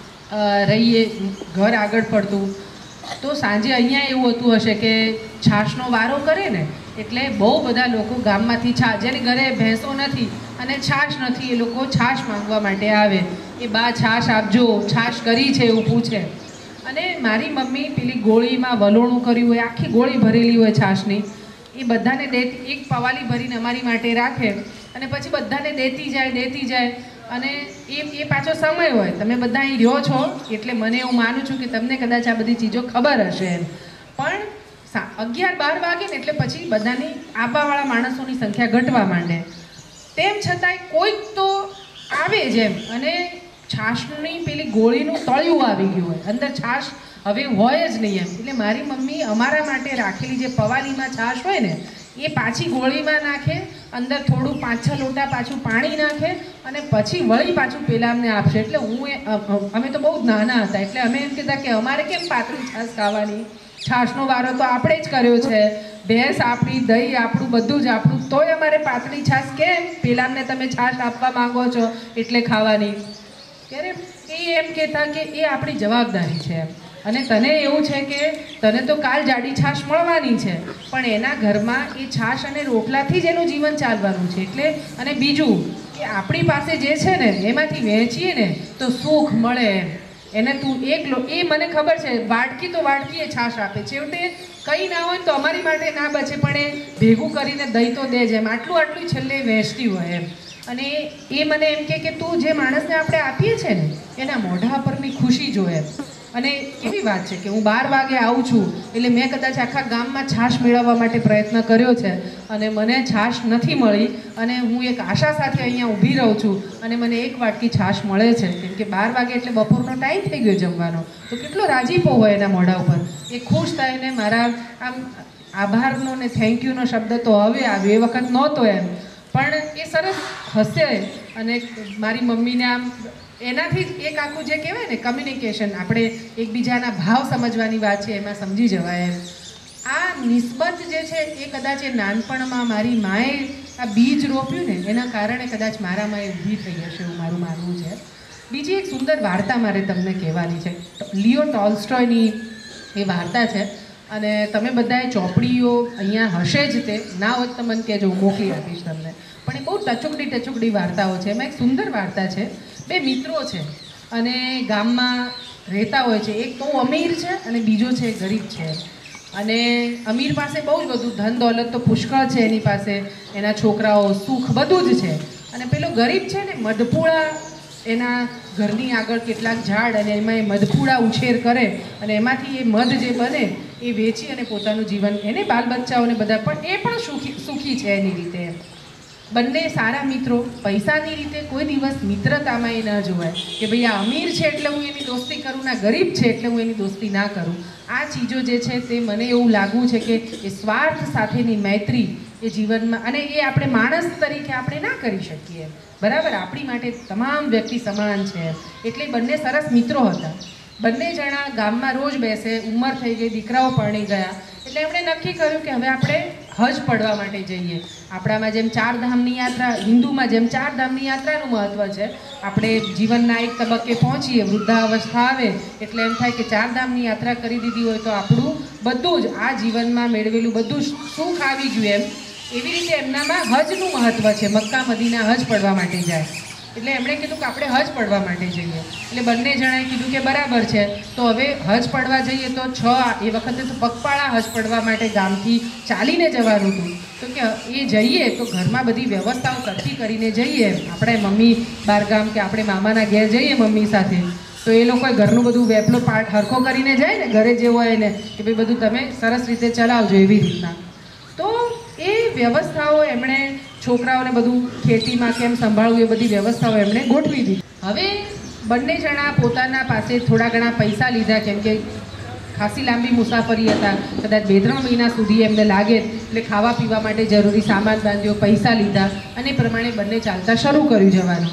રહીએ, ઘર આગળ પડતું, તો સાંજે અહીંયા એવું હોતું હશે કે છાશનો વારો કરે ને એટલે બહુ બધા લોકો ગામમાંથી છાશ, જેની ઘરે ભેંસો નથી અને છાશ નથી, એ લોકો છાશ માંગવા માટે આવે. એ બા છાશ આપજો, છાશ કરી છે એવું પૂછે. અને મારી મમ્મી પેલી ગોળીમાં વલોણું કર્યું હોય, આખી ગોળી ભરેલી હોય છાશની, એ બધાને દેતી, એક પવાલી ભરીને અમારી માટે રાખે અને પછી બધાને દેતી જાય દેતી જાય. અને એ એ પાછો સમય હોય, તમે બધા અહીં રહ્યો છો એટલે મને હું માનું છું કે તમને કદાચ આ બધી ચીજો ખબર હશે એમ. પણ અગિયાર બાર વાગે ને એટલે પછી બધાની આબાવાળા માણસોની સંખ્યા ઘટવા માંડે. તેમ છતાંય કોઈક તો આવે જ એમ. અને છાશની પેલી ગોળીનું તળિયું આવી ગયું હોય, અંદર છાશ હવે હોય જ નહીં એમ. એટલે મારી મમ્મી અમારા માટે રાખેલી જે પવાલીમાં છાશ હોય ને, એ પાછી ગોળીમાં નાખે, અંદર થોડું પાંચ છ લોટા પાછું પાણી નાખે અને પછી વળી પાછું પેલા અમને આપશે. એટલે હું એ અમે તો બહુ જ નાના હતા એટલે અમે એમ કહેતા કે અમારે કેમ પાતળી છાશ ખાવાની, છાશનો વારો તો આપણે જ કર્યો છે, ભેંસ આપણી, દહીં આપણું, બધું જ આપણું, તોય અમારે પાતળી છાશ કેમ, પેલામને તમે છાશ આપવા માંગો છો એટલે ખાવાની. ત્યારે એ એમ કહેતા કે એ આપણી જવાબદારી છે એમ. અને તને એવું છે કે તને તો કાલ જાડી છાશ મળવાની છે, પણ એના ઘરમાં એ છાશ અને રોટલાથી જ એનું જીવન ચાલવાનું છે. એટલે અને બીજું કે આપણી પાસે જે છે ને એમાંથી વહેંચીએ ને તો સુખ મળે એમ. એને તું એકલો, એ મને ખબર છે, વાટકી તો વાટકી એ છાશ આપે, છેવટે કંઈ ના હોય તો અમારી માટે ના બચે પણ એ ભેગું કરીને દહીં તો દે જ એમ, આટલું આટલું છેલ્લે વહેંચતી હોય એમ. અને એ મને એમ કહે કે તું જે માણસને આપણે આપીએ છીએ ને એના મોઢા પરની ખુશી જોએ. અને એવી વાત છે કે હું બાર વાગે આવું છું એટલે મેં કદાચ આખા ગામમાં છાશ મેળવવા માટે પ્રયત્ન કર્યો છે અને મને છાશ નથી મળી અને હું એક આશા સાથે અહીંયા ઊભી રહું છું અને મને એક વાટકી છાશ મળે છે કેમ કે બાર વાગે એટલે બપોરનો ટાઈમ થઈ ગયો જમવાનો, તો કેટલો રાજીપો હોય એના મોઢા ઉપર. એ ખુશ થઈને મારા આમ આભારનો ને થેન્ક યુનો શબ્દ તો હવે આવ્યો, એ વખત નહોતો એમ, પણ એ સરસ હસે અને મારી મમ્મીને આમ એનાથી જ એક આખું જે કહેવાય ને કમ્યુનિકેશન, આપણે એકબીજાના ભાવ સમજવાની વાત છે એમાં સમજી જવાય એમ. આ નિસ્બત જે છે એ કદાચ એ નાનપણમાં મારી માએ આ બીજ રોપ્યું ને એના કારણે કદાચ મારામાં એ ઊભી થઈ હશે એવું મારું માનવું છે. બીજી એક સુંદર વાર્તા મારે તમને કહેવાની છે. લિયો ટોલ્સ્ટોયની એ વાર્તા છે અને તમે બધાએ ચોપડીઓ અહીંયા હશે જ, તે ના હોત તો મને કહેજો, હું મોકલી આપીશ તમને. પણ એ બહુ ટચુકડી ટચુકડી વાર્તાઓ છે. એમાં એક સુંદર વાર્તા છે. બે મિત્રો છે અને ગામમાં રહેતા હોય છે. એક બહુ અમીર છે અને બીજો છે ગરીબ છે. અને અમીર પાસે બહુ જ બધું ધન દોલત તો પુષ્કળ છે એની પાસે, એના છોકરાઓ, સુખ બધું જ છે. અને પેલો ગરીબ છે ને મધપૂળા, એના ઘરની આગળ કેટલાક ઝાડ અને એમાં એ મધપૂળા ઉછેર કરે અને એમાંથી એ મધ જે બને એ વેચી અને પોતાનું જીવન, એને બાલ બચ્ચાઓને બધા, પણ એ પણ સુખી સુખી છે એની રીતે. બંને સારા મિત્રો. પૈસાની રીતે કોઈ દિવસ મિત્રતામાં એ ન જોવાય કે ભાઈ આ અમીર છે એટલે હું એની દોસ્તી કરું, ના ગરીબ છે એટલે હું એની દોસ્તી ના કરું. આ ચીજો જે છે તે મને એવું લાગવું છે કે એ સ્વાર્થ સાથેની મૈત્રી એ જીવનમાં, અને એ આપણે માણસ તરીકે આપણે ના કરી શકીએ, બરાબર. આપણી માટે તમામ વ્યક્તિ સમાન છે. એટલે બંને સરસ મિત્રો હતા. બંને જણા ગામમાં રોજ બેસે. ઉંમર થઈ ગઈ, દીકરાઓ પરણી ગયા, એટલે એમણે નક્કી કર્યું કે હવે આપણે હજ પડવા માટે જઈએ. આપણામાં જેમ ચાર ધામની યાત્રા, હિન્દુમાં જેમ ચાર ધામની યાત્રાનું મહત્ત્વ છે, આપણે જીવનના એક તબક્કે પહોંચીએ, વૃદ્ધાવસ્થા આવે એટલે એમ થાય કે ચાર ધામની યાત્રા કરી દીધી હોય તો આપણું બધું જ આ જીવનમાં મેળવેલું બધું સુખ આવી ગયું એમ. એવી રીતે એમનામાં હજનું મહત્ત્વ છે. મક્કા મદીના હજ પડવા માટે જાય એટલે એમણે કીધું કે આપણે હજ પડવા માટે જઈએ. એટલે બંને જણાએ કીધું કે બરાબર છે, તો હવે હજ પડવા જઈએ તો છ એ વખતે તો પગપાળા હજ પડવા માટે ગામથી ચાલીને જવાનું હતું. તો કે એ જઈએ તો ઘરમાં બધી વ્યવસ્થાઓ સરખી કરીને જઈએ. આપણે મમ્મી બહારગામ કે આપણે મામાના ઘેર જઈએ મમ્મી સાથે, તો એ લોકોએ ઘરનું બધું વેપલો પાઠ હરખો કરીને જાય ને, ઘરે જે હોય એને કે ભાઈ બધું તમે સરસ રીતે ચલાવજો એવી રીતના. તો એ વ્યવસ્થાઓ એમણે છોકરાઓને બધું ખેતીમાં કેમ સંભાળવું એ બધી વ્યવસ્થાઓ એમણે ગોઠવી દીધી. હવે બંને જણા પોતાના પાસે થોડા ઘણા પૈસા લીધા, કેમ કે ખાસી લાંબી મુસાફરી હતા, કદાચ બે ત્રણ મહિના સુધી એમને લાગે, એટલે ખાવા પીવા માટે જરૂરી સામાન બાંધ્યો, પૈસા લીધા અને એ પ્રમાણે બંને ચાલતા શરૂ કર્યું જવાનું.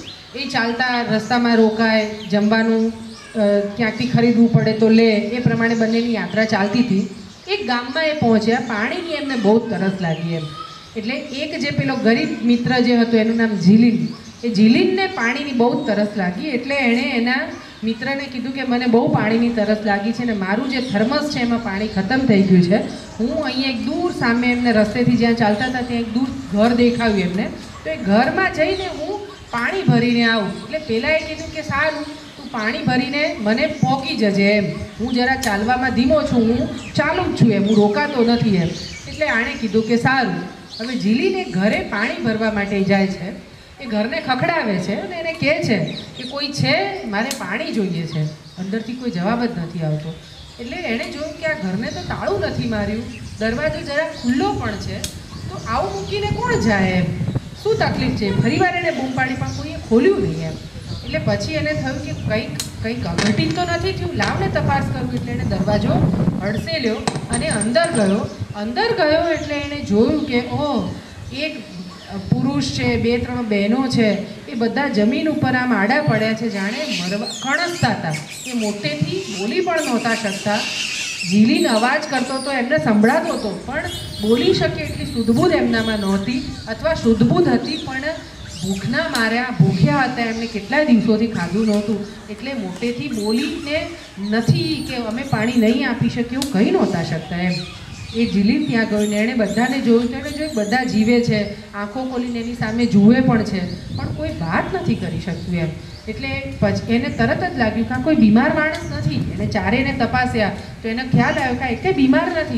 એ ચાલતા રસ્તામાં રોકાય, જમવાનું ક્યાંકથી ખરીદવું પડે તો લે, એ પ્રમાણે બંનેની યાત્રા ચાલતી હતી. એક ગામમાં એ પહોંચ્યા. પાણીની એમને બહુ જ તરસ લાગી એમ. એટલે એક જે પેલો ગરીબ મિત્ર જે હતો એનું નામ જીલીન, એ જીલીનને પાણીની બહુ જ તરસ લાગી. એટલે એણે એના મિત્રને કીધું કે મને બહુ પાણીની તરસ લાગી છે ને મારું જે થર્મસ છે એમાં પાણી ખતમ થઈ ગયું છે. હું અહીંયા એક દૂર સામે એમને રસ્તેથી જ્યાં ચાલતા હતા ત્યાં એક દૂર ઘર દેખાવ્યું એમને, તો એ ઘરમાં જઈને હું પાણી ભરીને આવું. એટલે પહેલાં એ કીધું કે સારું, તું પાણી ભરીને મને પહોંચી જજે એમ, હું જરા ચાલવામાં ધીમો છું, હું ચાલુ જ છું એમ, હું રોકાતો નથી એમ. એટલે આણે કીધું કે સારું. હવે જીલીને ઘરે પાણી ભરવા માટે જાય છે. એ ઘરને ખખડાવે છે અને એને કહે છે કે કોઈ છે, મારે પાણી જોઈએ છે. અંદરથી કોઈ જવાબ જ નથી આવતો. એટલે એણે જોયું કે આ ઘરને તો તાળું નથી માર્યું, દરવાજો જરા ખુલ્લો પણ છે, તો આવું મૂકીને કોણ જાય એમ, શું તકલીફ છે. ફરીવાર એણે બૂમ પાડી પણ કોઈએ ખોલ્યું નહીં એમ. એટલે પછી એને થયું કે કંઈક કંઈક અઘટિત તો નથી થયું, લાવને તપાસ કરું. એટલે એણે દરવાજો અડસેલ્યો અને અંદર ગયો. અંદર ગયો એટલે એણે જોયું કે ઓહ, એક પુરુષ છે, બે ત્રણ બહેનો છે, એ બધા જમીન ઉપર આમ આડા પડ્યા છે, જાણે મરવા કણસતા હતા. એ મોટેથી બોલી પણ નહોતા શકતા. જીલીન અવાજ કરતો તો એમને સંભળાતો હતો, પણ બોલી શકે એટલી શુદ્ધબુદ્ધ એમનામાં નહોતી, અથવા શુદ્ધબુદ્ધ હતી પણ ભૂખના માર્યા, ભૂખ્યા હતા, એમને કેટલા દિવસોથી ખાધું નહોતું, એટલે મોટેથી બોલીને નથી કે અમે પાણી નહીં આપી શકીએ એવું કહી નહોતા શકતા એમ. એ જીલીન ત્યાં ગયો ને એણે બધાને જોયું, તો એણે જોયું બધા જીવે છે, આંખો ખોલીને એની સામે જુએ પણ છે, પણ કોઈ વાત નથી કરી શકતું એમ. એટલે પછી એને તરત જ લાગ્યું કે આ કોઈ બીમાર માણસ નથી. એને ચારેયને તપાસ્યા તો એને ખ્યાલ આવ્યો કે આ એકે બીમાર નથી.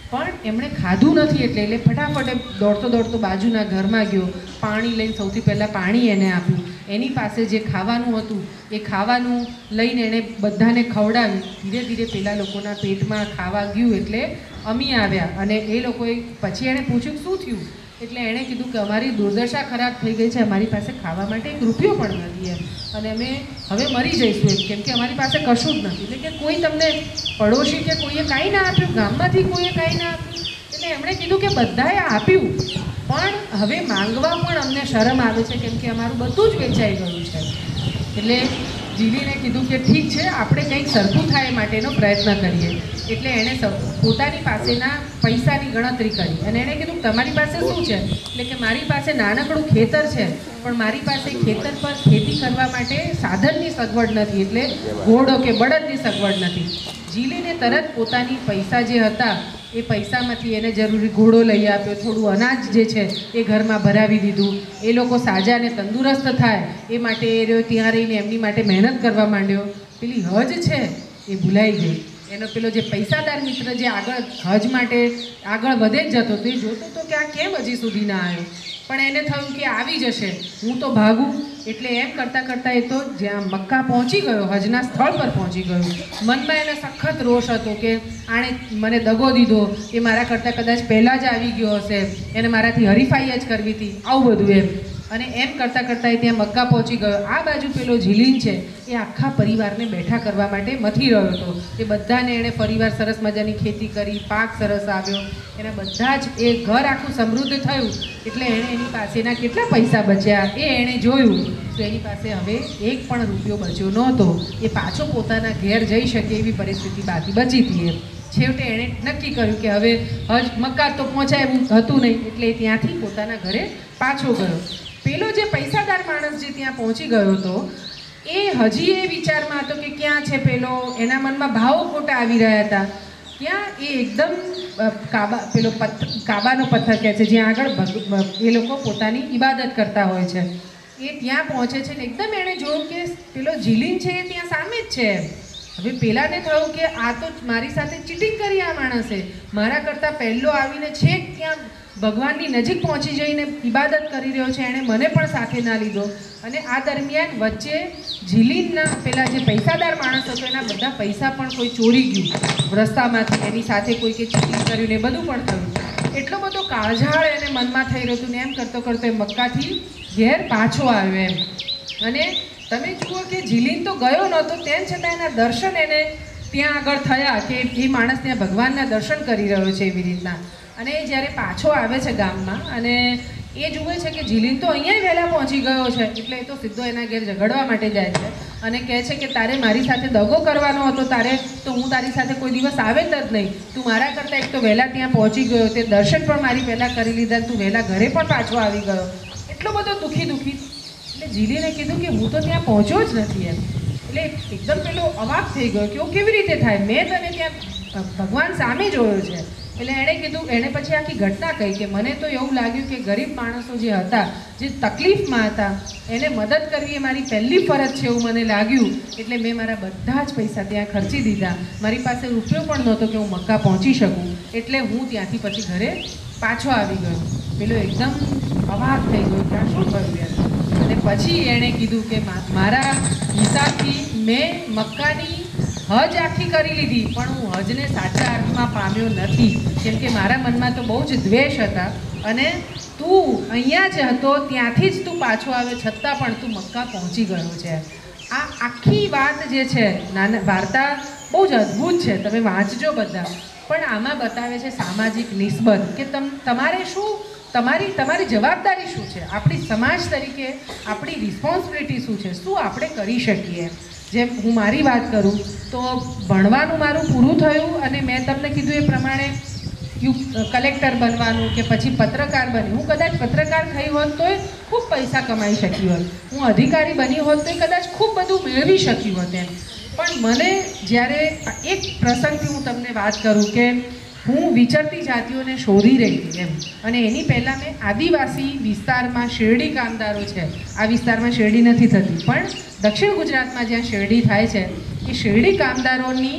પણ એમણે ખાધું નથી એટલે એટલે ફટાફટ એ દોડતો દોડતો બાજુના ઘરમાં ગયો, પાણી લઈને સૌથી પહેલાં પાણી એને આપ્યું, એની પાસે જે ખાવાનું હતું એ ખાવાનું લઈને એણે બધાને ખવડાવ્યું. ધીરે ધીરે પેલા લોકોના પેટમાં ખાવા ગયું એટલે અમી આવ્યા અને એ લોકોએ પછી એણે પૂછ્યું શું થયું, એટલે એણે કીધું કે અમારી દુર્દશા ખરાબ થઈ ગઈ છે, અમારી પાસે ખાવા માટે એક રૂપિયો પણ નથી એમ, અને અમે હવે મરી જઈશું એમ, કેમ કે અમારી પાસે કશું જ નથી. એટલે કે કોઈ તમને પડોશી કે કોઈએ કાંઈ ના આપ્યું, ગામમાંથી કોઈએ કાંઈ ના આપ્યું. એટલે એમણે કીધું કે બધાએ આપ્યું પણ હવે માંગવા પણ અમને શરમ આવે છે કેમ કે અમારું બધું જ વેચાઈ ગયું છે. એટલે જીલીને કીધું કે ઠીક છે, આપણે કંઈક સરખું થાય માટેનો પ્રયત્ન કરીએ. એટલે એણે પોતાની પાસેના પૈસાની ગણતરી કરી અને એણે કીધું તમારી પાસે શું છે, એટલે કે મારી પાસે નાનકડું ખેતર છે પણ મારી પાસે ખેતર પર ખેતી કરવા માટે સાધનની સગવડ નથી, એટલે ઘોડો કે બળદની સગવડ નથી. જીલીને તરત પોતાની પૈસા જે હતા એ પૈસામાંથી એને જરૂરી ઘોડો લઈ આપ્યો, થોડું અનાજ જે છે એ ઘરમાં ભરાવી દીધું. એ લોકો સાજા અને તંદુરસ્ત થાય એ માટે એ રહ્યો ત્યાં રહીને એમની માટે મહેનત કરવા માંડ્યો. પેલી હજ છે એ ભૂલાઈ ગઈ. એનો પેલો જે પૈસાદાર મિત્ર જે આગળ હજ માટે આગળ વધે જ જતો તો એ જોતો હતો કે આ કેમ હજી સુધી ના આવ્યો, પણ એને થયું કે આવી જશે, હું તો ભાગું. એટલે એમ કરતાં કરતાં એ તો જ્યાં મક્કા પહોંચી ગયો, હજના સ્થળ પર પહોંચી ગયો. મનમાં એને સખત રોષ હતો કે આણે મને દગો દીધો, એ મારા કરતાં કદાચ પહેલાં જ આવી ગયો હશે, એને મારાથી હરીફાઈ જ કરવી હતી, આવું બધું એમ. અને એમ કરતાં કરતાં એ ત્યાં મક્કા પહોંચી ગયો. આ બાજુ પેલો જીલીન છે એ આખા પરિવારને બેઠા કરવા માટે મથી રહ્યો હતો. એ બધાને એણે પરિવાર સરસ મજાની ખેતી કરી, પાક સરસ આવ્યો, એના બધા જ એ ઘર આખું સમૃદ્ધ થયું. એટલે એણે એની પાસેના કેટલા પૈસા બચ્યા એ એણે જોયું તો એની પાસે હવે એક પણ રૂપિયો બચ્યો નહોતો. એ પાછો પોતાના ઘેર જઈ શકે એવી પરિસ્થિતિ બાકી બચી હતી. એમ છેવટે એણે નક્કી કર્યું કે હવે હજ મક્કા તો પહોંચાય એવું હતું નહીં, એટલે ત્યાંથી પોતાના ઘરે પાછો ગયો. પેલો જે પૈસાદાર માણસ જે ત્યાં પહોંચી ગયો હતો એ હજી એ વિચારમાં હતો કે ક્યાં છે પેલો, એના મનમાં ભાવો ખોટા આવી રહ્યા હતા. ત્યાં એ એકદમ કાબા પેલો પથ્થર કાબાનો પથ્થર કહે છે જ્યાં આગળ એ લોકો પોતાની ઇબાદત કરતા હોય છે, એ ત્યાં પહોંચે છે ને એકદમ એણે જોયું કે પેલો જીલીન છે એ ત્યાં સામે જ છે. હવે પેલાને થયું કે આ તો મારી સાથે ચીટિંગ કરી આ માણસે, મારા કરતાં પહેલો આવીને છેક ત્યાં ભગવાનની નજીક પહોંચી જઈને ઇબાદત કરી રહ્યો છે, એણે મને પણ સાથે ના લીધો. અને આ દરમિયાન વચ્ચે જીલીનના પેલા જે પૈસાદાર માણસ હતો એના બધા પૈસા પણ કોઈ ચોરી ગયું રસ્તામાંથી, એની સાથે કોઈ કે ચીટિંગ કર્યું ને બધું પણ થયું. એટલો બધો કાળઝાળ એને મનમાં થઈ રહ્યું હતું ને એમ કરતો કરતો એ મક્કાથી ઘેર પાછો આવ્યો એમ. અને તમે જુઓ કે જીલીન તો ગયો નહોતો, તેમ છતાં એના દર્શન એને ત્યાં આગળ થયા કે એ માણસ ત્યાં ભગવાનના દર્શન કરી રહ્યો છે એવી રીતના. અને એ જ્યારે પાછો આવે છે ગામમાં અને એ જુએ છે કે જીલીન તો અહીંયા વહેલા પહોંચી ગયો છે, એટલે એ તો સીધો એના ઘેર ઝઘડવા માટે જાય છે અને કહે છે કે તારે મારી સાથે દગો કરવાનો હતો, તારે તો હું તારી સાથે કોઈ દિવસ આવે જ નહીં, તું મારા કરતાં એક તો વહેલા ત્યાં પહોંચી ગયો, તે દર્શન પણ મારી પહેલાં કરી લીધા, તું વહેલા ઘરે પણ પાછો આવી ગયો. એટલો બધો દુઃખી દુઃખી એટલે જીલીને કીધું કે હું તો ત્યાં પહોંચ્યો જ નથી એમ. એટલે એકદમ પેલો અવાક થઈ ગયો કે એવું કેવી રીતે થાય, મેં તને ત્યાં ભગવાન સામે જોયો છે. એટલે એણે કીધું, એણે પછી આખી ઘટના કહી કે મને તો એવું લાગ્યું કે ગરીબ માણસો જે હતા, જે તકલીફમાં હતા, એને મદદ કરવી એ મારી પહેલી ફરજ છે એવું મને લાગ્યું. એટલે મેં મારા બધા જ પૈસા ત્યાં ખર્ચી દીધા, મારી પાસે રૂપિયો પણ નહોતો કે હું મક્કા પહોંચી શકું, એટલે હું ત્યાંથી પછી ઘરે પાછો આવી ગયો. પેલો એકદમ અવાક થઈ ગયો કે આ શું થયું યાર. અને પછી એણે કીધું કે મારા હિસાબથી મેં મક્કાની હજ આખી કરી લીધી પણ હું હજને સાચા અર્થમાં પામ્યો નથી, કેમ કે મારા મનમાં તો બહુ જ દ્વેષ હતા અને તું અહીંયા જ હતો ત્યાંથી જ તું પાછો આવે છતાં પણ તું મક્કા પહોંચી ગયો છે. આ આખી વાત જે છે નાના વાર્તા બહુ જ અદ્ભુત છે, તમે વાંચજો બધા. પણ આમાં બતાવે છે સામાજિક નિસ્બત કે તમ તમારે શું તમારી તમારી જવાબદારી શું છે, આપણી સમાજ તરીકે આપણી રિસ્પોન્સિબિલિટી શું છે, શું આપણે કરી શકીએ. જેમ હું મારી વાત કરું તો ભણવાનું મારું પૂરું થયું અને મેં તમને કીધું એ પ્રમાણે યુ કલેક્ટર બનવાનું કે પછી પત્રકાર બની, હું કદાચ પત્રકાર થઈ હોત તોય ખૂબ પૈસા કમાઈ શકી હોત, હું અધિકારી બની હોત તો કદાચ ખૂબ બધું મેળવી શકી હોત એમ. પણ મને જ્યારે એક પ્રસંગથી હું તમને વાત કરું કે હું વિચરતી જાતિઓને શોધી રહી હતી એમ, અને એની પહેલાં મેં આદિવાસી વિસ્તારમાં શેરડી કામદારો છે, આ વિસ્તારમાં શેરડી નથી થતી પણ દક્ષિણ ગુજરાતમાં જ્યાં શેરડી થાય છે એ શેરડી કામદારોની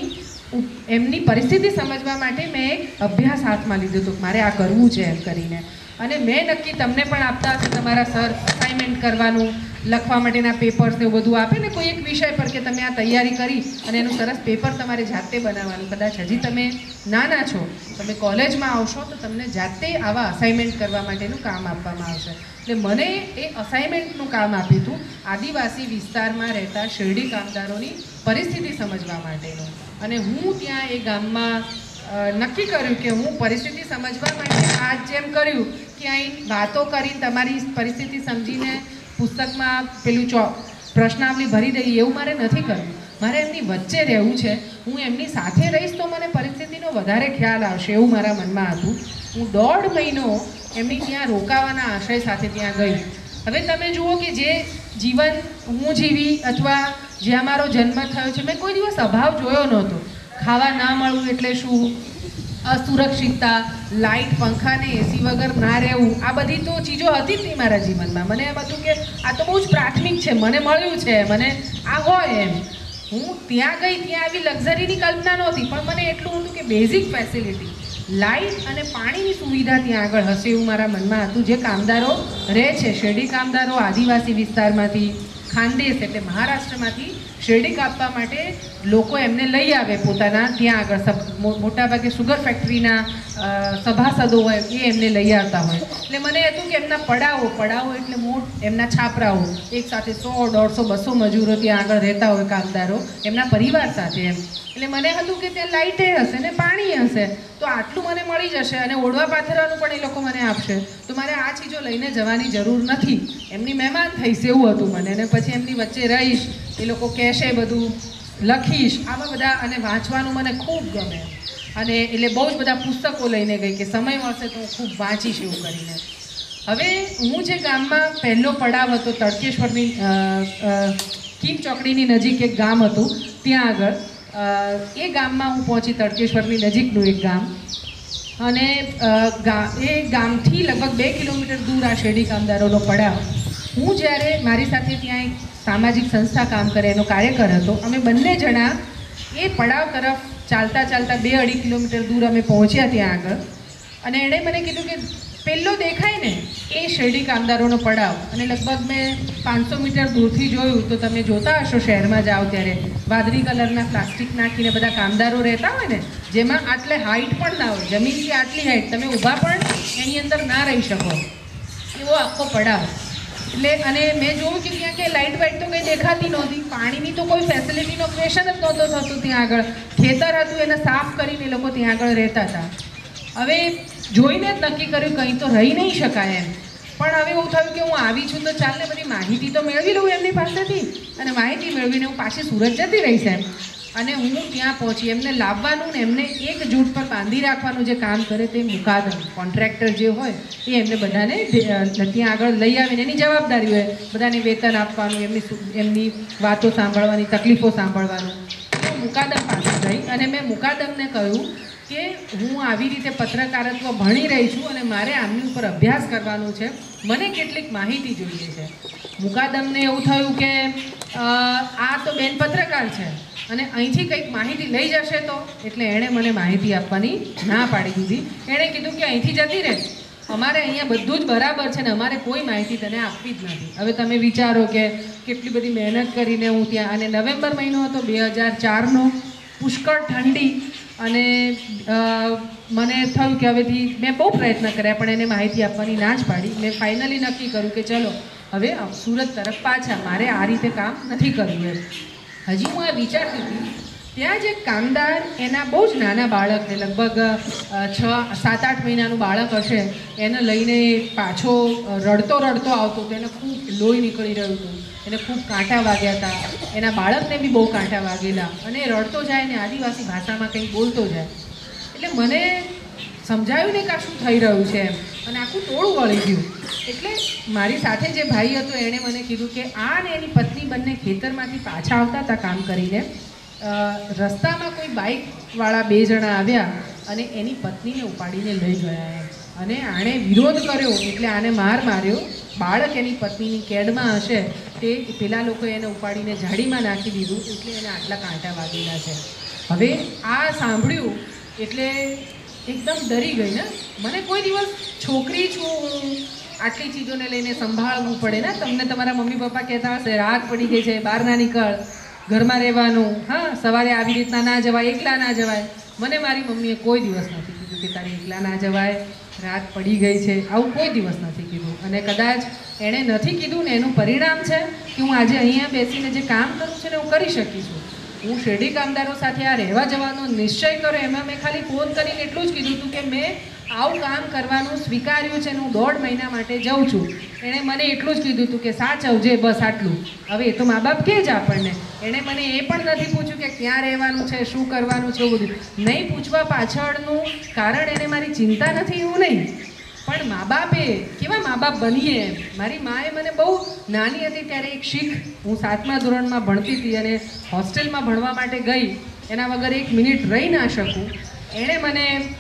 એમની પરિસ્થિતિ સમજવા માટે મેં એક અભ્યાસ હાથમાં લીધો હતો, મારે આ કરવું છે એમ કરીને. અને મેં નક્કી તમને પણ આપતા હશે તમારા સર અસાઇનમેન્ટ કરવાનું, લખવા માટેના પેપર્સ ને એવું બધું આપે ને કોઈ એક વિષય પર કે તમે આ તૈયારી કરી અને એનું સરસ પેપર તમારે જાતે બનાવવાનું. કદાચ હજી તમે નાના છો, તમે કોલેજમાં આવશો તો તમને જાતે આવા અસાઇનમેન્ટ કરવા માટેનું કામ આપવામાં આવશે. એટલે મને એ અસાઇનમેન્ટનું કામ આપ્યું હતું આદિવાસી વિસ્તારમાં રહેતા શેરડી કામદારોની પરિસ્થિતિ સમજવા માટેનું. અને હું ત્યાં એ ગામમાં નક્કી કર્યું કે હું પરિસ્થિતિ સમજવા માટે આજ જેમ કર્યું કે અહીં વાતો કરીને તમારી પરિસ્થિતિ સમજીને પુસ્તકમાં પેલું ચો પ્રશ્નાવલી ભરી દઈએ એવું મારે નથી કરવું. મારે એમની વચ્ચે રહેવું છે. હું એમની સાથે રહીશ તો મને પરિસ્થિતિનો વધારે ખ્યાલ આવશે એવું મારા મનમાં હતું. હું દોઢ મહિનો એમની ત્યાં રોકાવાના આશય સાથે ત્યાં ગઈ. હવે તમે જુઓ કે જે જીવન હું જીવી અથવા જ્યાં મારો જન્મ થયો છે, મેં કોઈ દિવસ અભાવ જોયો નહોતો. ખાવા ના મળવું એટલે શું, અસુરક્ષિતતા, લાઇટ પંખા ને એસી વગર ના રહેવું, આ બધી તો ચીજો હતી જ નહીં મારા જીવનમાં. મને એમ હતું કે આ તો બહુ જ પ્રાથમિક છે, મને મળ્યું છે, મને આ હોય એમ. હું ત્યાં ગઈ ત્યાં આવી લક્ઝરીની કલ્પના નહોતી, પણ મને એટલું હતું કે બેઝિક ફેસિલિટી, લાઇટ અને પાણીની સુવિધા ત્યાં આગળ હશે એવું મારા મનમાં હતું. જે કામદારો રહે છે, શેરડી કામદારો આદિવાસી વિસ્તારમાંથી, ખાનદેશ એટલે મહારાષ્ટ્રમાંથી શેરડી કાપવા માટે લોકો એમને લઈ આવે પોતાના ત્યાં આગળ. મોટાભાગે સુગર ફેક્ટરીના સભાસદો હોય એ એમને લઈ આવતા હોય. એટલે મને હતું કે એમના પડાવો પડાવો એટલે મોટ એમના છાપરાઓ એક સાથે સો દોઢસો બસો મજૂરો ત્યાં આગળ રહેતા હોય કામદારો એમના પરિવાર સાથે એમ. એટલે મને હતું કે ત્યાં લાઇટે હશે ને પાણી હશે તો આટલું મને મળી જશે અને ઓઢવા પાથરવાનું પણ એ લોકો મને આપશે, તો મારે આ ચીજો લઈને જવાની જરૂર નથી. એમની મહેમાન થઈશ એવું હતું મને. અને પછી એમની વચ્ચે રહીશ, એ લોકો કહેશે બધું લખીશ, આવા બધા. અને વાંચવાનું મને ખૂબ ગમે. અને એટલે બહુ જ બધા પુસ્તકો લઈને ગઈ કે સમય મળશે તો હું ખૂબ વાંચીશ એવું કરીને. હવે હું જે ગામમાં પહેલો પડાવ હતો તડકેશ્વરની કીમ ચોકડીની નજીક એક ગામ હતું ત્યાં આગળ, એ ગામમાં હું પહોંચી, તડકેશ્વરની નજીકનું એક ગામ. અને એ ગામથી લગભગ બે કિલોમીટર દૂર આ શેરડી કામદારોનો પડાવ. હું જ્યારે મારી સાથે ત્યાં એક સામાજિક સંસ્થા કામ કરે એનો કાર્યકર હતો, અમે બંને જણા એ પડાવ તરફ ચાલતા ચાલતા બે અઢી કિલોમીટર દૂર અમે પહોંચ્યા ત્યાં આગળ. અને એણે મને કીધું કે પહેલો દેખાય ને એ શેરડી કામદારોનો પડાવ. અને લગભગ મેં પાંચસો મીટર દૂરથી જોયું તો તમે જોતા હશો શહેરમાં જાઓ ત્યારે વાદળી કલરના પ્લાસ્ટિક નાખીને બધા કામદારો રહેતા હોય ને, જેમાં આટલે હાઈટ પણ ના હોય, જમીનથી આટલી હાઈટ, તમે ઊભા પણ એની અંદર ના રહી શકો એવો આખો પડાવ. એટલે અને મેં જોયું કે ત્યાં કે લાઇટ વાઇટ તો કંઈ દેખાતી નહોતી, પાણીની તો કોઈ ફેસિલિટીનો ક્વેશ્ચન જ નહોતો થતું. ત્યાં આગળ ખેતર હતું, એને સાફ કરીને એ લોકો ત્યાં આગળ રહેતા હતા. હવે જોઈને જ નક્કી કર્યું કંઈ તો રહી નહીં શકાય એમ. પણ હવે એવું થયું કે હું આવી છું તો ચાલ ને બધી માહિતી તો મેળવી લઉં એમની પાસેથી. અને માહિતી મેળવીને હું પાછી સુરત જતી રહીશ એમ. અને હું ત્યાં પહોંચી. એમને લાવવાનું ને એમને એક જૂટ પર બાંધી રાખવાનું જે કામ કરે તે મુકાદમ કોન્ટ્રાક્ટર જે હોય એ એમને બધાને ત્યાં આગળ લઈ આવીને એની જવાબદારી હોય, બધાને વેતન આપવાનું, એમની એમની વાતો સાંભળવાની, તકલીફો સાંભળવાનું. તો મુકાદમ પાસે ગઈ અને મેં મુકાદમને કહ્યું કે હું આવી રીતે પત્રકારત્વ ભણી રહી છું અને મારે આમની ઉપર અભ્યાસ કરવાનો છે, મને કેટલીક માહિતી જોઈએ છે. મુકાદમને એવું થયું કે આ તો બેન પત્રકાર છે અને અહીંથી કંઈક માહિતી લઈ જશે તો, એટલે એણે મને માહિતી આપવાની ના પાડી દીધી. એણે કીધું કે અહીંથી જતી રહે, અમારે અહીંયા બધું જ બરાબર છે ને અમારે કોઈ માહિતી તને આપવી જ નથી. હવે તમે વિચારો કે કેટલી બધી મહેનત કરીને હું ત્યાં, અને નવેમ્બર મહિનો હતો બે હજાર ચારનો, પુષ્કળ ઠંડી. અને મને થયું કે હવેથી મેં બહુ પ્રયત્ન કર્યા પણ એને માહિતી આપવાની ના જ પાડી. મેં ફાઇનલી નક્કી કર્યું કે ચલો હવે સુરત તરફ પાછા, મારે આ રીતે કામ નથી કરવું એમ. હજી હું આ વિચારતી હતી ત્યાં જે કામદાર એના બહુ જ નાના બાળકને, લગભગ છ સાત આઠ મહિનાનું બાળક હશે, એને લઈને પાછો રડતો રડતો આવતો તો એને ખૂબ લોહી નીકળી રહ્યું હતું, એને ખૂબ કાંટા વાગ્યા હતા, એના બાળકને બી બહુ કાંટા વાગેલા, અને રડતો જાય ને આદિવાસી ભાષામાં કંઈ બોલતો જાય. એટલે મને સમજાયું ને કે આ શું થઈ રહ્યું છે એમ, અને આખું ટોળું વળી ગયું. એટલે મારી સાથે જે ભાઈ હતો એણે મને કીધું કે આ ને એની પત્ની બંને ખેતરમાંથી પાછા આવતા હતા કામ કરીને, રસ્તામાં કોઈ બાઇકવાળા બે જણા આવ્યા અને એની પત્નીને ઉપાડીને લઈ ગયા એમ. અને આણે વિરોધ કર્યો એટલે આને માર માર્યો. બાળક એની પત્નીની કેડમાં હશે તે પેલા લોકોએ એને ઉપાડીને ઝાડીમાં નાખી દીધું એટલે એને આટલા કાંટા વાગેલા છે. હવે આ સાંભળ્યું એટલે એકદમ ડરી ગઈ ને. મને કોઈ દિવસ છોકરી છું હું, આટલી ચીજોને લઈને સંભાળવું પડે ને. તમને તમારા મમ્મી પપ્પા કહેતા હશે રાત પડી ગઈ છે, બહાર ના નીકળ, ઘરમાં રહેવાનું, હા સવારે આવી રીતના ના જવાય, એકલા ના જવાય. મને મારી મમ્મીએ કોઈ દિવસ નથી કીધું કે તારે એકલા ના જવાય, રાત પડી ગઈ છે, આવું કોઈ દિવસ નથી કીધું. અને કદાચ એણે નથી કીધું ને એનું પરિણામ છે કે હું આજે અહીંયા બેસીને જે કામ કરું છું ને હું કરી શકી છું. હું શેરડી કામદારો સાથે આ રહેવા જવાનો નિશ્ચય કર્યો, એમાં મેં ખાલી ફોન કરીને એટલું જ કીધું હતું કે મેં આવું કામ કરવાનું સ્વીકાર્યું છે ને હું દોઢ મહિના માટે જાઉં છું. એણે મને એટલું જ કીધું હતું કે સાચવજે, બસ આટલું. હવે એ તો મા બાપ કહે જ આપણને. એણે મને એ પણ નથી પૂછ્યું કે ક્યાં રહેવાનું છે, શું કરવાનું છે, એવું બધું નહીં પૂછવા પાછળનું કારણ એને મારી ચિંતા નથી એવું નહીં, પણ મા બાપે કેવા મા બાપ બનીએ એમ. મારી માએ મને બહુ નાની હતી ત્યારે એક શીખ, હું સાતમા ધોરણમાં ભણતી હતી અને હોસ્ટેલમાં ભણવા માટે ગઈ, એના વગર એક મિનિટ રહી ના શકું. એણે મને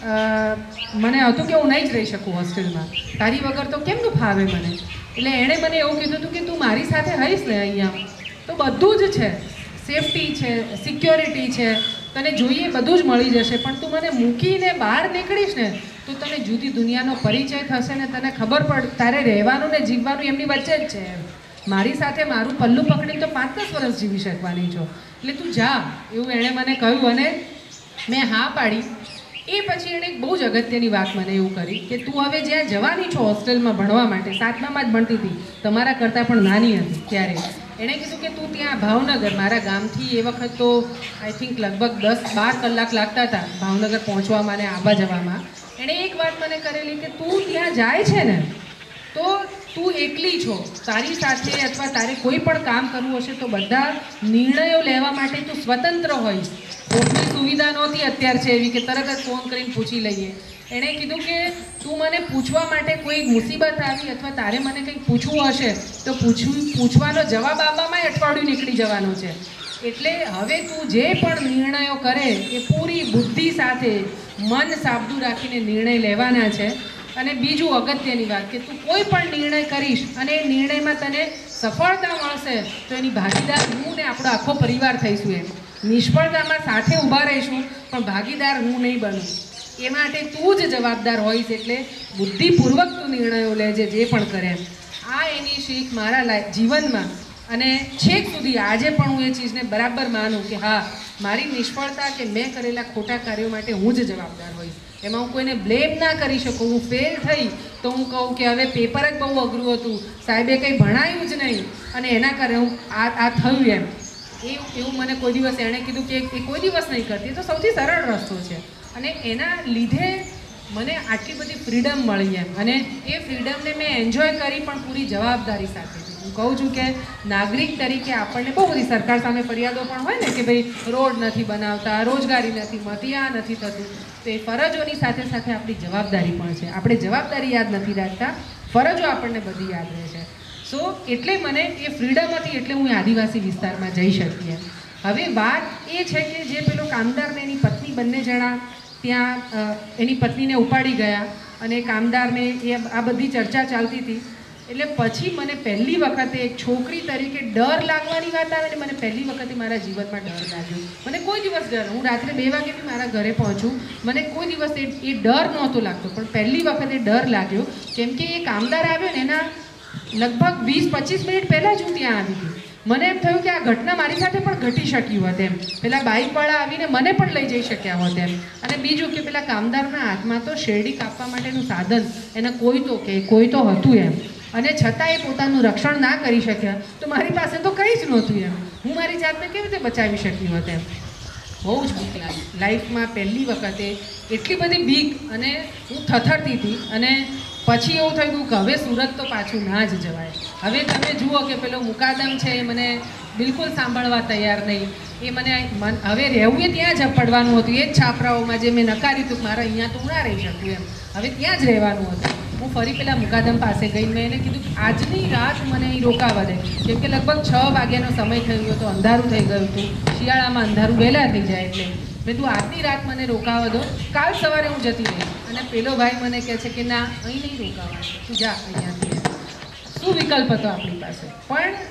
મને હતું કે હું નહીં જ રહી શકું હોસ્ટેલમાં, તારી વગર તો કેમનું ફાવે મને. એટલે એણે મને એવું કીધું હતું કે તું મારી સાથે હઈશ ને અહીંયા તો બધું જ છે, સેફટી છે, સિક્યોરિટી છે, તને જોઈએ બધું જ મળી જશે, પણ તું મને મૂકીને બહાર નીકળીશ ને તો તને જુદી દુનિયાનો પરિચય થશે ને તને ખબર પડ તારે રહેવાનું ને જીવવાનું એમની વચ્ચે જ છે એમ. મારી સાથે મારું પલ્લું પકડીને તો પાંચ દસ વર્ષ જીવી શકવાની છો, એટલે તું જા, એવું એણે મને કહ્યું. અને મેં હા પાડી. એ પછી એણે એક બહુ જ અગત્યની વાત મને એવું કરી કે તું હવે જ્યાં જવાની છો હોસ્ટેલમાં ભણવા માટે, સાતમામાં જ ભણતી હતી, તમારા કરતાં પણ નાની હતી ત્યારે, એણે કીધું કે તું ત્યાં ભાવનગર, મારા ગામથી એ વખત તો આઈ થિંક લગભગ દસ બાર કલાક લાગતા હતા ભાવનગર પહોંચવામાં અને આવવા જવામાં. એણે એક વાત મને કરેલી કે તું ત્યાં જાય છે ને તો તું એકલી છો, તારી સાથે અથવા તારે કોઈ પણ કામ કરવું હશે તો બધા નિર્ણયો લેવા માટે તું સ્વતંત્ર હોઈશ. ફોનની સુવિધા નહોતી અત્યારે છે એવી કે તરત જ ફોન કરીને પૂછી લઈએ. એણે કીધું કે તું મને પૂછવા માટે કોઈ મુસીબત આવી અથવા તારે મને કંઈક પૂછવું હશે તો પૂછવું પૂછવાનો જવાબ આપવામાં અઠવાડિયું નીકળી જવાનો છે. એટલે હવે તું જે પણ નિર્ણયો કરે એ પૂરી બુદ્ધિ સાથે મન સાબદું રાખીને નિર્ણય લેવાના છે. અને બીજું અગત્યની વાત કે તું કોઈ પણ નિર્ણય કરીશ અને એ નિર્ણયમાં તને સફળતા મળશે તો એની ભાગીદાર હું ને આપણો આખો પરિવાર થઈશું. એમ નિષ્ફળતામાં સાથે ઊભા રહીશું પણ ભાગીદાર હું નહીં બનું. એ માટે તું જ જવાબદાર હોઈશ, એટલે બુદ્ધિપૂર્વક તું નિર્ણયો લેજે જે પણ કરે એમ. આ એની શીખ મારા લાઈફ જીવનમાં અને છેક સુધી આજે પણ હું એ ચીજને બરાબર માનું કે હા મારી નિષ્ફળતા કે મેં કરેલા ખોટા કાર્યો માટે હું જ જવાબદાર હોઈશ. એમાં હું કોઈને બ્લેમ ના કરી શકું. હું ફેલ થઈ તો હું કહું કે હવે પેપર જ બહુ અઘરું હતું, સાહેબે કંઈ ભણાયું જ નહીં અને એના કારણે હું આ આ થયું એમ. એ એવું મને કોઈ દિવસ એણે કીધું કે એ કોઈ દિવસ નહીં કરતી, તો સૌથી સરળ રસ્તો છે. અને એના લીધે મને આટલી બધી ફ્રીડમ મળી એમ. અને એ ફ્રીડમને મેં એન્જોય કરી પણ પૂરી જવાબદારી સાથે. હું કહું છું કે નાગરિક તરીકે આપણને બહુ બધી સરકાર સામે ફરિયાદો પણ હોય ને કે ભાઈ રોડ નથી બનાવતા, રોજગારી નથી મળતી, આ નથી થતું. તો એ ફરજોની સાથે સાથે આપણી જવાબદારી પણ છે. આપણે જવાબદારી યાદ નથી રાખતા, ફરજો આપણને બધી યાદ રહે છે. સો એટલે મને એ ફ્રીડમ હતી એટલે હું આદિવાસી વિસ્તારમાં જઈ શકી એમ. હવે વાત એ છે કે જે પેલો કામદાર ને એની પત્ની બંને જણા ત્યાં એની પત્નીને ઉપાડી ગયા અને કામદારને એ આ બધી ચર્ચા ચાલતી હતી. એટલે પછી મને પહેલી વખતે એક છોકરી તરીકે ડર લાગવાની વાત આવે ને, મને પહેલી વખતે મારા જીવનમાં ડર લાગ્યો. મને કોઈ દિવસ ડર, હું રાત્રે બે વાગે બી મારા ઘરે પહોંચું, મને કોઈ દિવસ એ એ ડર નહોતો લાગતો, પણ પહેલી વખતે ડર લાગ્યો કેમ કે એ કામદાર આવ્યો ને એના લગભગ વીસ પચીસ મિનિટ પહેલાં જ હું ત્યાં આવી હતી. મને એમ થયું કે આ ઘટના મારી સાથે પણ ઘટી શકી હોત એમ. પેલા બાઇકવાળા આવીને મને પણ લઈ જઈ શક્યા હોત એમ. અને બીજું કે પેલા કામદારના હાથમાં તો શેરડી કાપવા માટેનું સાધન એને કોઈ તો કે કોઈ તો હતું એમ. અને છતાં એ પોતાનું રક્ષણ ના કરી શક્યા તો મારી પાસે તો કંઈ જ નહોતું એમ. હું મારી જાતને કેવી રીતે બચાવી શકી હોત એમ. બહુ જ બીક લાગી લાઈફમાં પહેલી વખતે, એટલી બધી બીક અને હું થથરતી હતી. અને પછી એવું થયું કે હવે સુરત તો પાછું ના જ જવાય. હવે તમે જુઓ કે પેલો મુકાદમ છે એ મને બિલકુલ સાંભળવા તૈયાર નહીં. એ મને હવે રહેવું એ ત્યાં જ પડવાનું હતું, એ જ છાપરાઓમાં જે મેં નકાર્યું હતું મારે અહીંયા તો હું ના રહી શકું એમ. હવે ત્યાં જ રહેવાનું હતું. હું ફરી પેલા મુકાદમ પાસે ગઈ. મેં એને કીધું કે આજની રાત મને અહીં રોકાવા દે, કેમ કે લગભગ છ વાગ્યાનો સમય થયો હતો, અંધારું થઈ ગયું હતું. શિયાળામાં અંધારું વહેલા થઈ જાય એટલે મેં તું આજની રાત મને રોકાવા દો, કાલ સવારે હું જતી રહી. અને પેલો ભાઈ મને કહે છે કે ના અહીં નહીં રોકાવા, તું જા અહીંયાથી. શું વિકલ્પ હતો આપણી પાસે? પણ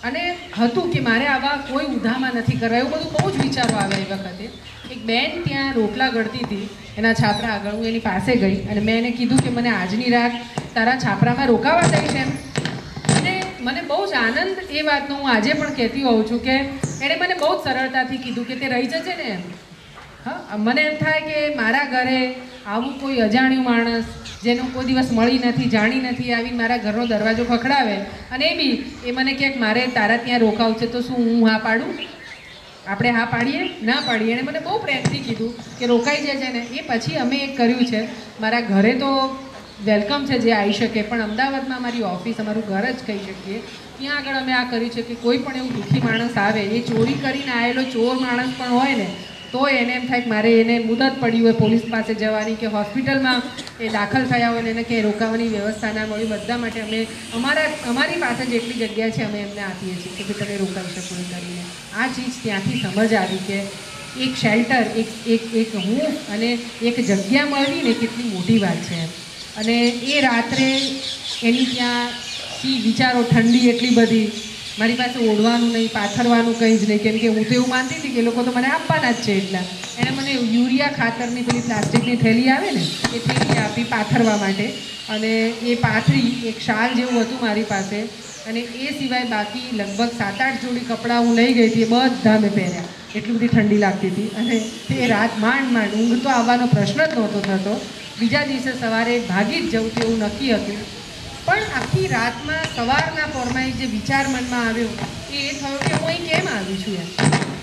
અને હતું કે મારે આવા કોઈ ઉધામાં નથી કરવા, એવું બધું બહુ જ વિચારો આવ્યા એ વખતે. એક બેન ત્યાં રોટલા ગળતી હતી એના છાપરા આગળ, હું એની પાસે ગઈ અને મેં એને કીધું કે મને આજની રાત તારા છાપરામાં રોકાવા દઈશ એમ. અને મને બહુ જ આનંદ એ વાતનો હું આજે પણ કહેતી હોઉં છું કે એણે મને બહુ જ સરળતાથી કીધું કે તે રહી જજે ને એમ. હા, મને એમ થાય કે મારા ઘરે આવું કોઈ અજાણ્યું માણસ જેનું કોઈ દિવસ મળી નથી, જાણી નથી, આવીને મારા ઘરનો દરવાજો ખખડાવે અને એ બી એ મને કહે મારે તારા ત્યાં રોકાવું છે, તો શું હું હા પાડું? આપણે હા પાડીએ? ના પાડીએ. એણે મને બહુ પ્રેમથી કીધું કે રોકાઈ જજે ને. એ પછી અમે એક કર્યું છે, મારા ઘરે તો વેલકમ છે જે આવી શકે, પણ અમદાવાદમાં મારી ઓફિસ, અમારું ઘર જ કહી શકીએ, ત્યાં આગળ અમે આ કર્યું છે કે કોઈ પણ એવું દુઃખી માણસ આવે, એ ચોરી કરીને આવેલો ચોર માણસ પણ હોય ને, તો એને એમ થાય કે મારે એને મુદત પડી હોય પોલીસ પાસે જવાની કે હોસ્પિટલમાં એ દાખલ થયા હોય ને એને કંઈ રોકાવાની વ્યવસ્થા ના મળી, બધા માટે અમે અમારા અમારી પાસે જેટલી જગ્યા છે અમે એમને આપીએ છીએ કે તમે રોકાઈ શકો એ કરીને. આ ચીજ ત્યાંથી સમજ આવી કે એક શેલ્ટર, એક એક એક હું અને એક જગ્યા મળવી ને કેટલી મોટી વાત છે એમ. અને એ રાત્રે એની ત્યાંથી વિચારો, ઠંડી એટલી બધી, મારી પાસે ઓઢવાનું નહીં, પાથરવાનું કંઈ જ નહીં, કેમ કે હું તો એવું માનતી હતી કે એ લોકો તો મને આપવાના જ છે એટલા. એણે મને યુરિયા ખાતરની પેલી પ્લાસ્ટિકની થેલી આવે ને એ થેલી આપી પાથરવા માટે, અને એ પાથરી એક શાલ જેવું હતું મારી પાસે, અને એ સિવાય બાકી લગભગ સાત આઠ જોડી કપડાં હું લઈ ગઈ હતી, એ બધા મેં પહેર્યા, એટલી બધી ઠંડી લાગતી હતી. અને એ રાત માંડ માંડ, ઊંઘ તો આવવાનો પ્રશ્ન જ નહોતો થતો. બીજા દિવસે સવારે ભાગી જ જવું તેવું નક્કી હતું, પણ આખી રાતમાં સવારના પોરમાં જે વિચાર મનમાં આવ્યો એ એ થયો કે હું અહીં કેમ આવી છું એમ.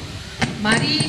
મારી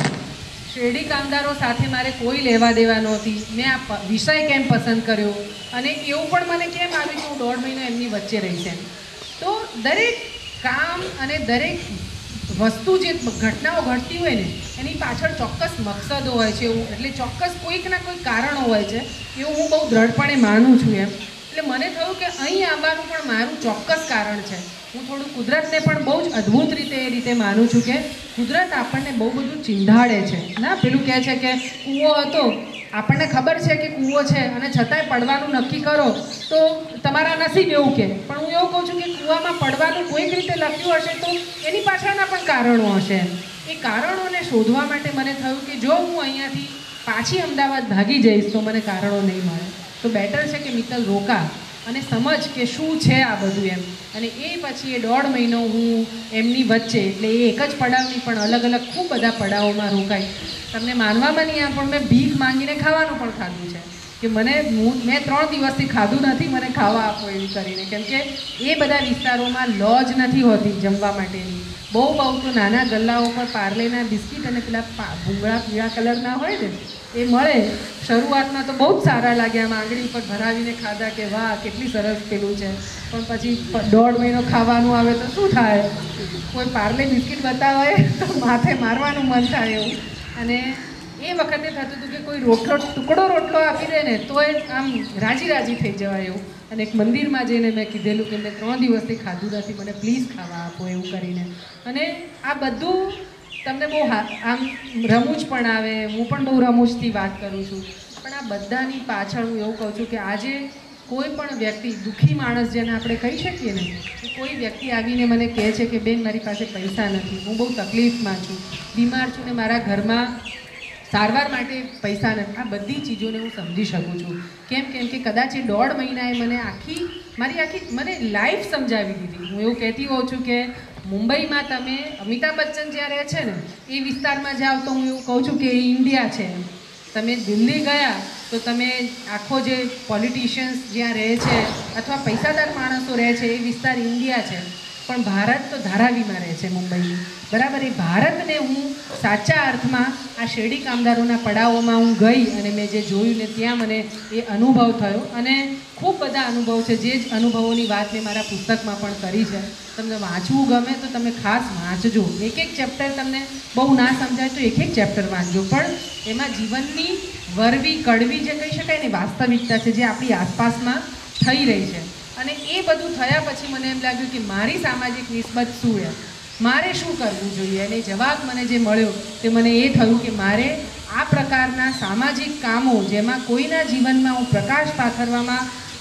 શેરડી કામદારો સાથે મારે કોઈ લેવા દેવા નહોતી, મેં આ વિષય કેમ પસંદ કર્યો અને એવું પણ મને કેમ આવ્યું કે હું દોઢ મહિનો એમની વચ્ચે રહીશ એમ. તો દરેક કામ અને દરેક વસ્તુ જે ઘટનાઓ ઘટતી હોય ને એની પાછળ ચોક્કસ મકસદો હોય છે, એવું એટલે ચોક્કસ કોઈકના કોઈ કારણો હોય છે, એવું હું બહુ દ્રઢપણે માનું છું એમ. એટલે મને થયું કે અહીં આવવાનું પણ મારું ચોક્કસ કારણ છે. હું થોડું કુદરતને પણ બહુ જ અદ્ભુત રીતે એ રીતે માનું છું કે કુદરત આપણને બહુ બધું ચીંધાડે છે. ના પેલું કહે છે કે કૂવો હતો, આપણને ખબર છે કે કૂવો છે અને છતાંય પડવાનું નક્કી કરો તો તમારા નસીબ એવું કે. પણ હું એવું કહું છું કે કૂવામાં પડવાનું કોઈક રીતે લખ્યું હશે તો એની પાછળના પણ કારણો હશે. એ કારણોને શોધવા માટે મને થયું કે જો હું અહીંયાથી પાછી અમદાવાદ ભાગી જઈશ તો મને કારણો નહીં મળે, તો બેટર છે કે મિત્તલ રોકા અને સમજ કે શું છે આ બધું એમ. અને એ પછી એ દોઢ મહિનો હું એમની વચ્ચે, એટલે એ એક જ પડાવની પણ અલગ અલગ ખૂબ બધા પડાવોમાં રોકાઈ. તમને માનવામાં નહીં આ, પણ મેં ભીખ માંગીને ખાવાનું પણ ખાધું છે કે મને હું મેં ત્રણ દિવસથી ખાધું નથી, મને ખાવા આપો એવી કરીને, કેમ કે એ બધા વિસ્તારોમાં લોજ નથી હોતી જમવા માટેની. બહુ બહુ તો નાના ગલ્લાઓ પર પાર્લેના બિસ્કિટ અને પેલા ભૂંગળા પીળા કલરના હોય ને એ મળે. શરૂઆતમાં તો બહુ જ સારા લાગ્યા, આમ આંગળી ઉપર ભરાવીને ખાધા કે વાહ કેટલી સરસ પેલું છે, પણ પછી દોઢ મહિનો ખાવાનું આવે તો શું થાય, કોઈ પાર્લે બિસ્કિટ બતાવે તો માથે મારવાનું મન થાય એવું. અને એ વખતે થતું હતું કે કોઈ રોટલો, ટુકડો રોટલો આપી દે ને તો એ આમ રાજી રાજી થઈ જવાય એવું. અને એક મંદિરમાં જઈને મેં કીધેલું કે મેં ત્રણ દિવસથી ખાધું નથી, મને પ્લીઝ ખાવા આપો એવું કરીને. અને આ બધું તમને બહુ આમ રમૂજ પણ આવે, હું પણ બહુ રમૂજથી વાત કરું છું, પણ આ બધાની પાછળ હું એવું કહું છું કે આજે કોઈ પણ વ્યક્તિ, દુઃખી માણસ જેને આપણે કહી શકીએ ને, કે કોઈ વ્યક્તિ આવીને મને કહે છે કે બેન મારી પાસે પૈસા નથી, હું બહુ તકલીફમાં છું, બીમાર છું ને મારા ઘરમાં સારવાર માટે પૈસા નથી, આ બધી ચીજોને હું સમજી શકું છું. કેમ કેમ કે કદાચ એ દોઢ મહિનાએ મને આખી મારી આખી મને લાઈફ સમજાવી દીધી. હું એવું કહેતી હોઉં છું કે મુંબઈમાં તમે અમિતાભ બચ્ચન જ્યાં રહે છે ને એ વિસ્તારમાં જાઓ તો હું એવું કહું છું કે એ ઇન્ડિયા છે. તમે દિલ્હી ગયા તો તમે આખો જે પોલિટિશિયન્સ જ્યાં રહે છે અથવા પૈસાદાર માણસો રહે છે એ વિસ્તાર ઇન્ડિયા છે, પણ ભારત તો ધારાવીમાં રહે છે મુંબઈની, બરાબર. એ ભારતને હું સાચા અર્થમાં આ શેરડી કામદારોના પડાવોમાં હું ગઈ અને મેં જે જોયું ને ત્યાં મને એ અનુભવ થયો. અને ખૂબ બધા અનુભવ છે, જે જ અનુભવોની વાત મેં મારા પુસ્તકમાં પણ કરી છે. તમને વાંચવું ગમે તો તમે ખાસ વાંચજો. એક એક ચેપ્ટર તમને બહુ ના સમજાય તો એક એક ચેપ્ટર વાંચજો, પણ એમાં જીવનની વરવી કડવી જે કહી શકાય ને વાસ્તવિકતા છે જે આપણી આસપાસમાં થઈ રહી છે. અને એ બધું થયા પછી મને એમ લાગ્યું કે મારી સામાજિક નિસ્બત શું છે, મારે શું કરવું જોઈએ. અને જવાબ મને જે મળ્યો તે મને એ થયું કે મારે આ પ્રકારના સામાજિક કામો જેમાં કોઈના જીવનમાં હું પ્રકાશ પાથરવામાં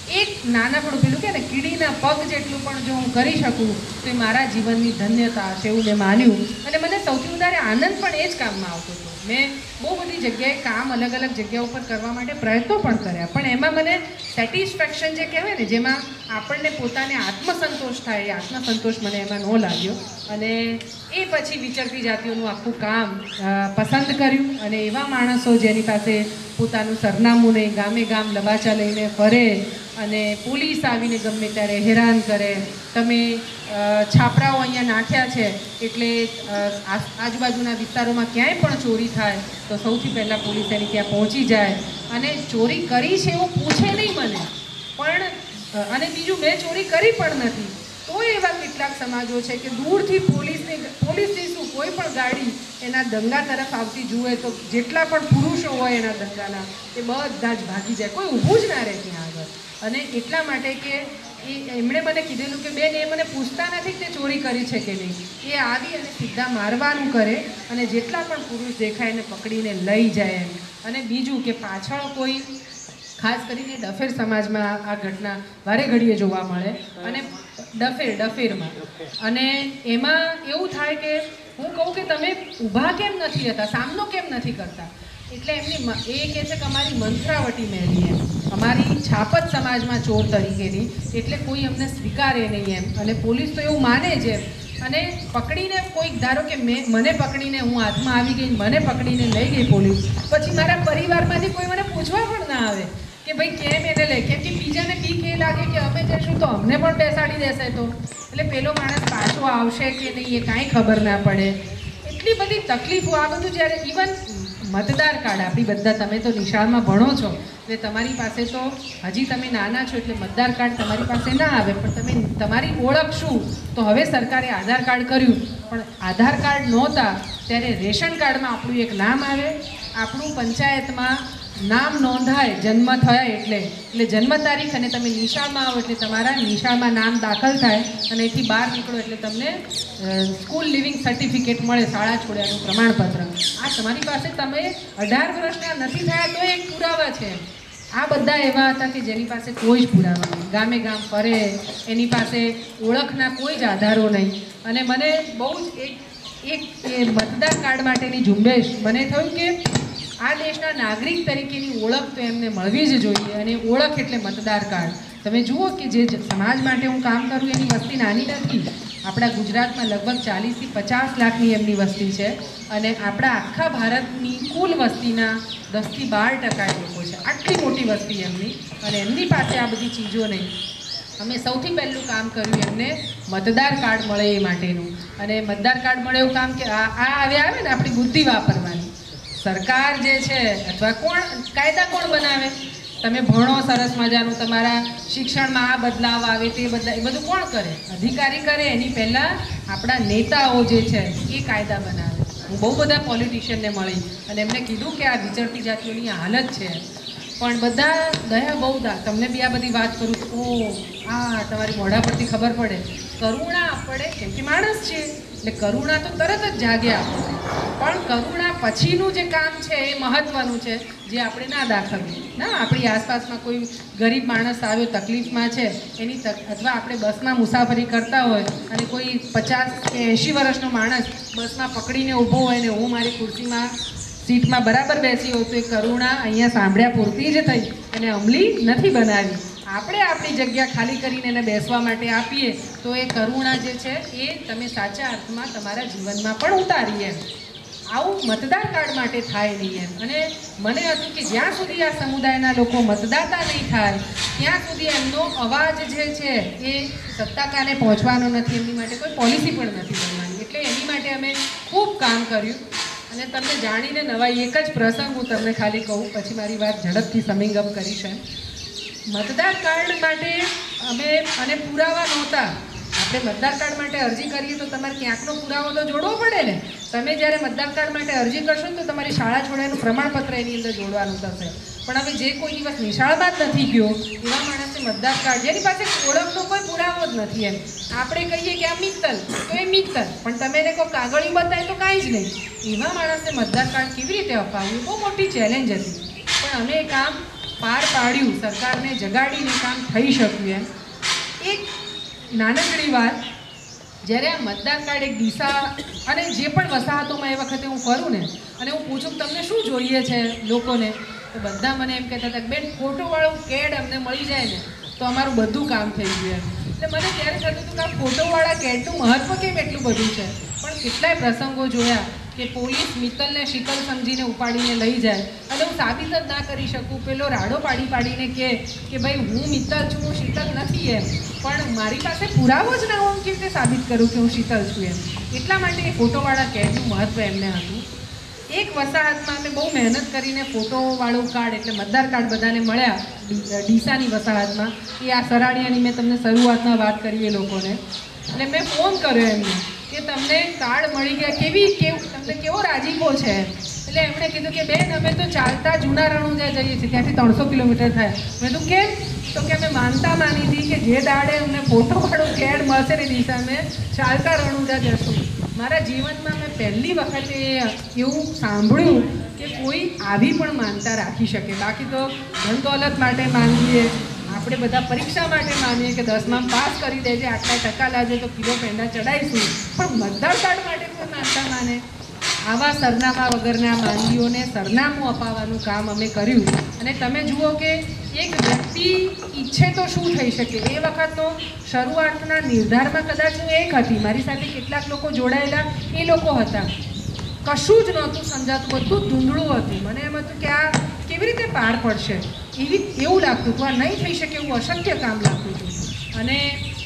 એક નાનકડું પેલું કે ને કીડીના પગ જેટલું પણ જો હું કરી શકું તો એ મારા જીવનની ધન્યતા છે એવું મેં માન્યું. અને મને સૌથી વધારે આનંદ પણ એ જ કામમાં આવતો હતો. મેં બહુ બધી જગ્યાએ કામ અલગ અલગ જગ્યાઓ પર કરવા માટે પ્રયત્નો પણ કર્યા, પણ એમાં મને સેટિસ્ફેક્શન જે કહેવાય ને, જેમાં આપણને પોતાને આત્મસંતોષ થાય, એ આત્મસંતોષ મને એમાં ન લાગ્યો. અને એ પછી વિચરતી જાતિઓનું આખું કામ પસંદ કર્યું. અને એવા માણસો જેની પાસે પોતાનું સરનામું નહીં, ગામે ગામ લબાચા લઈને ફરે અને પોલીસ આવીને ગમે ત્યારે હેરાન કરે. તમે છાપરાઓ અહીંયા નાખ્યા છે એટલે આજુબાજુના વિસ્તારોમાં ક્યાંય પણ ચોરી થાય તો સૌથી પહેલાં પોલીસ એની ત્યાં પહોંચી જાય અને ચોરી કરી છે એવું પૂછે નહીં મને. પણ અને બીજું, મેં ચોરી કરી પણ નથી તો એવા કેટલાક સમાજો છે કે દૂરથી પોલીસને પોલીસની શું કોઈ પણ ગાડી એના દંગા તરફ આવતી જુએ તો જેટલા પણ પુરુષો હોય એના દંગાના એ બધા જ ભાગી જાય, કોઈ ઊભું જ ના રહે ત્યાં આગળ. અને એટલા માટે કે એ એમણે મને કીધેલું કે બેન, એ મને પૂછતા નથી કે તે ચોરી કરી છે કે નહીં, એ આવી અને સીધા મારવાનું કરે અને જેટલા પણ પુરુષ દેખાય એને પકડીને લઈ જાય એમ. અને બીજું કે પાછળ કોઈ, ખાસ કરીને ડફેર સમાજમાં આ ઘટના વારે ઘડીએ જોવા મળે. અને ડફેર ડફેરમાં અને એમાં એવું થાય કે હું કહું કે તમે ઊભા કેમ નથી રહેતા, સામનો કેમ નથી કરતા? એટલે એમની એ કહે છે કે અમારી મંત્રાવટી મેળી એમ, અમારી છાપત સમાજમાં ચોર તરીકેની, એટલે કોઈ અમને સ્વીકારે નહીં એમ. અને પોલીસ તો એવું માને જ એમ. અને પકડીને કોઈક, ધારો કે મેં મને પકડીને હું હાથમાં આવી ગઈ, મને પકડીને લઈ ગઈ પોલીસ, પછી મારા પરિવારમાંથી કોઈ મને પૂછવા પણ ના આવે કે ભાઈ કેમ એને લે, કેમ કે બીજાને બીક એ લાગે કે અમે જઈશું તો અમને પણ બેસાડી દેશે તો, એટલે પેલો માણસ પાછો આવશે કે નહીં એ કાંઈ ખબર ના પડે. એટલી બધી તકલીફો. આ બધું જ્યારે ઇવન મતદાર કાર્ડ, આપણી બધા, તમે તો નિશાળમાં ભણો છો એટલે તમારી પાસે તો હજી તમે નાના છો એટલે મતદાર કાર્ડ તમારી પાસે ના આવે, પણ તમે તમારી ઓળખ શું, તો હવે સરકારે આધાર કાર્ડ કર્યું, પણ આધાર કાર્ડ નહોતા ત્યારે રેશન કાર્ડમાં આપણું એક નામ આવે, આપણું પંચાયતમાં નામ નોંધાય જન્મ થયા એટલે એટલે જન્મ તારીખ, અને તમે નિશાળમાં આવો એટલે તમારા નિશાળમાં નામ દાખલ થાય અને એથી બહાર નીકળો એટલે તમને સ્કૂલ લિવિંગ સર્ટિફિકેટ મળે, શાળા છોડ્યાનું પ્રમાણપત્ર. આ તમારી પાસે, તમે અઢાર વર્ષના નથી થયા તો એક પુરાવા છે. આ બધા એવા હતા કે જેની પાસે કોઈ જ પુરાવા નહીં, ગામે ગામ ફરે, એની પાસે ઓળખના કોઈ જ આધારો નહીં. અને મને બહુ જ એક એક મતદાર કાર્ડ માટેની ઝુંબેશ, મને થયું કે આ દેશના નાગરિક તરીકેની ઓળખ તો એમને મળવી જ જોઈએ. અને ઓળખ એટલે મતદાર કાર્ડ. તમે જુઓ કે જે સમાજ માટે હું કામ કરું એની વસ્તી નાની નથી. આપણા ગુજરાતમાં લગભગ ચાલીસથી પચાસ લાખની એમની વસ્તી છે અને આપણા આખા ભારતની કુલ વસ્તીના દસથી બાર ટકા લોકો છે. આટલી મોટી વસ્તી એમની, અને એમની પાસે આ બધી ચીજો નહીં. અમે સૌથી પહેલું કામ કર્યું એમને મતદાર કાર્ડ મળે એ માટેનું. અને મતદાર કાર્ડ મળે એવું કામ કે આ આ હવે આવે ને આપણી બુદ્ધિ વાપરવાની. સરકાર જે છે અથવા કોણ કાયદા કોણ બનાવે? તમે ભણો સરસ મજાનું, તમારા શિક્ષણમાં આ બદલાવ આવે તે બધા, એ બધું કોણ કરે? અધિકારી કરે. એની પહેલાં આપણા નેતાઓ જે છે એ કાયદા બનાવે. હું બહુ બધા પોલિટિશિયનને મળી અને એમને કીધું કે આ વિચરતી જાતિઓની હાલત છે, પણ બધા દયા બહુ દા. તમને બી આ બધી વાત કરું તો આ તમારી મોઢા પરથી ખબર પડે, કરુણા આપણે, કેમ કે માણસ છે એટલે કરુણા તો તરત જ જાગે આપણને. પણ કરુણા પછીનું જે કામ છે એ મહત્ત્વનું છે, જે આપણે ના દાખવીએ. ના, આપણી આસપાસમાં કોઈ ગરીબ માણસ આવ્યો, તકલીફમાં છે, એની તક, અથવા આપણે બસમાં મુસાફરી કરતા હોય અને કોઈ પચાસ કે એંશી વર્ષનો માણસ બસમાં પકડીને ઊભો હોય ને હું મારી ખુરશીમાં સીટમાં બરાબર બેસી હોય તો એ કરુણા અહીંયા સાંભળ્યા પૂરતી જ થઈ, એને અમલી નથી બનાવી. આપણે આપણી જગ્યા ખાલી કરીને એને બેસવા માટે આપીએ તો એ કરુણા જે છે એ તમે સાચા અર્થમાં તમારા જીવનમાં પણ ઉતારીએ. આવું મતદાર કાર્ડ માટે થાય નહીં એમ. અને મને હતું કે જ્યાં સુધી આ સમુદાયના લોકો મતદાતા નહીં થાય ત્યાં સુધી એમનો અવાજ જે છે એ સત્તાકાને પહોંચવાનો નથી, એમની માટે કોઈ પોલિસી પણ નથી બનવાની. એટલે એની માટે અમે ખૂબ કામ કર્યું. અને તમને જાણીને નવાઈ, એક જ પ્રસંગ હું તમને ખાલી કહું, પછી મારી વાત ઝડપથી સમિંગ અપ કરીશ. મતદાર કાર્ડ માટે અમે, અને પુરાવા નહોતા. આપણે મતદાર કાર્ડ માટે અરજી કરીએ તો તમારે ક્યાંકનો પુરાવો તો જોડવો પડે ને. તમે જ્યારે મતદાર કાર્ડ માટે અરજી કરશો ને તો તમારી શાળા છોડ્યાનું પ્રમાણપત્ર એની અંદર જોડવાનું થશે. પણ હવે જે કોઈ દિવસ નિશાળમાં જ નથી ગયો એવા માણસે મતદાર કાર્ડ, જેની પાસે ઓળખનો કોઈ પુરાવો જ નથી એમ, આપણે કહીએ કે આ મિત્તલ તો એ મિત્તલ, પણ તમે એને કોઈ કાગળિયું બતાવે તો કાંઈ જ નહીં, એવા માણસે મતદાર કાર્ડ કેવી રીતે અપાવવું? બહુ મોટી ચેલેન્જ હતી. પણ અમે એ કામ પાર પાડ્યું, સરકારને જગાડીને કામ થઈ શક્યું. એમ એક નાનકડી વાત, જ્યારે આ મતદાર કાર્ડ એક દિશા અને જે પણ વસાહતોમાં એ વખતે હું ફરું ને અને હું પૂછું કે તમને શું જોઈએ છે લોકોને, તો બધા મને એમ કહેતા હતા કે બેન ફોટોવાળું કેડ અમને મળી જાય ને તો અમારું બધું કામ થઈ ગયું. એટલે મને ત્યારે થતું હતું કે આ ફોટોવાળા કેડનું મહત્ત્વ કેમ એટલું બધું છે. પણ કેટલાય પ્રસંગો જોયા કે પોલીસ મિત્તલને શીતલ સમજીને ઉપાડીને લઈ જાય અને હું સાબિત જ ના કરી શકું. પેલો રાડો પાડી પાડીને કહે કે ભાઈ હું મિત્તલ છું, હું શીતલ નથી એમ, પણ મારી પાસે પુરાવો જ ના હોય, હું કેવી રીતે સાબિત કરું કે હું શીતલ છું એમ. એટલા માટે એ ફોટોવાળા કેડનું મહત્ત્વ એમને હતું. એક વસાહતમાં અમે બહુ મહેનત કરીને ફોટોવાળું કાર્ડ એટલે મતદાર કાર્ડ બધાને મળ્યા ડીસાની વસાહતમાં. એ આ સરાડિયાની મેં તમને શરૂઆતમાં વાત કરી એ લોકોને, એટલે મેં ફોન કર્યો એમને કે તમને કાર્ડ મળી ગયા, કેવી કેવું તમને કેવો રાજીપો છે. એટલે એમણે કીધું કે બેન અમે તો ચાલતા જૂના રણુજા જઈએ છીએ, ત્યાંથી ત્રણસો કિલોમીટર થાય. મેં તો કેમ? તો કે અમે માનતા માની હતી કે જે દાડે અમને ફોટોવાળું કેડ મળશે ને દિવસે અમે ચાલતા રણુજા જશું. મારા જીવનમાં મેં પહેલી વખતે એવું સાંભળ્યું કે કોઈ આવી પણ માનતા રાખી શકે. બાકી તો ધન દોલત માટે માનીએ, આપણે બધા પરીક્ષા માટે માનીએ કે દસમાં પાસ કરી દેજે, આટલા ટકા લાજે તો કિલો પેંડા ચડાવીશું, પણ મતદાર કાર્ડ માટે કોઈ માનતા માને? આવા સરનામા વગરના માનવીઓને સરનામું અપાવવાનું કામ અમે કર્યું. અને તમે જુઓ કે એક વ્યક્તિ ઈચ્છે તો શું થઈ શકે. એ વખતનો શરૂઆતના નિર્ધારમાં કદાચ હું એક હતી, મારી સાથે કેટલાક લોકો જોડાયેલા એ લોકો હતા. કશું જ નહોતું સમજાતું, બધું જ ધૂંધળું હતું. મને એમ હતું કે આ કેવી રીતે પાર પડશે એવી એવું લાગતું હતું. આ નહીં થઈ શકે એવું અશક્ય કામ લાગતું હતું. અને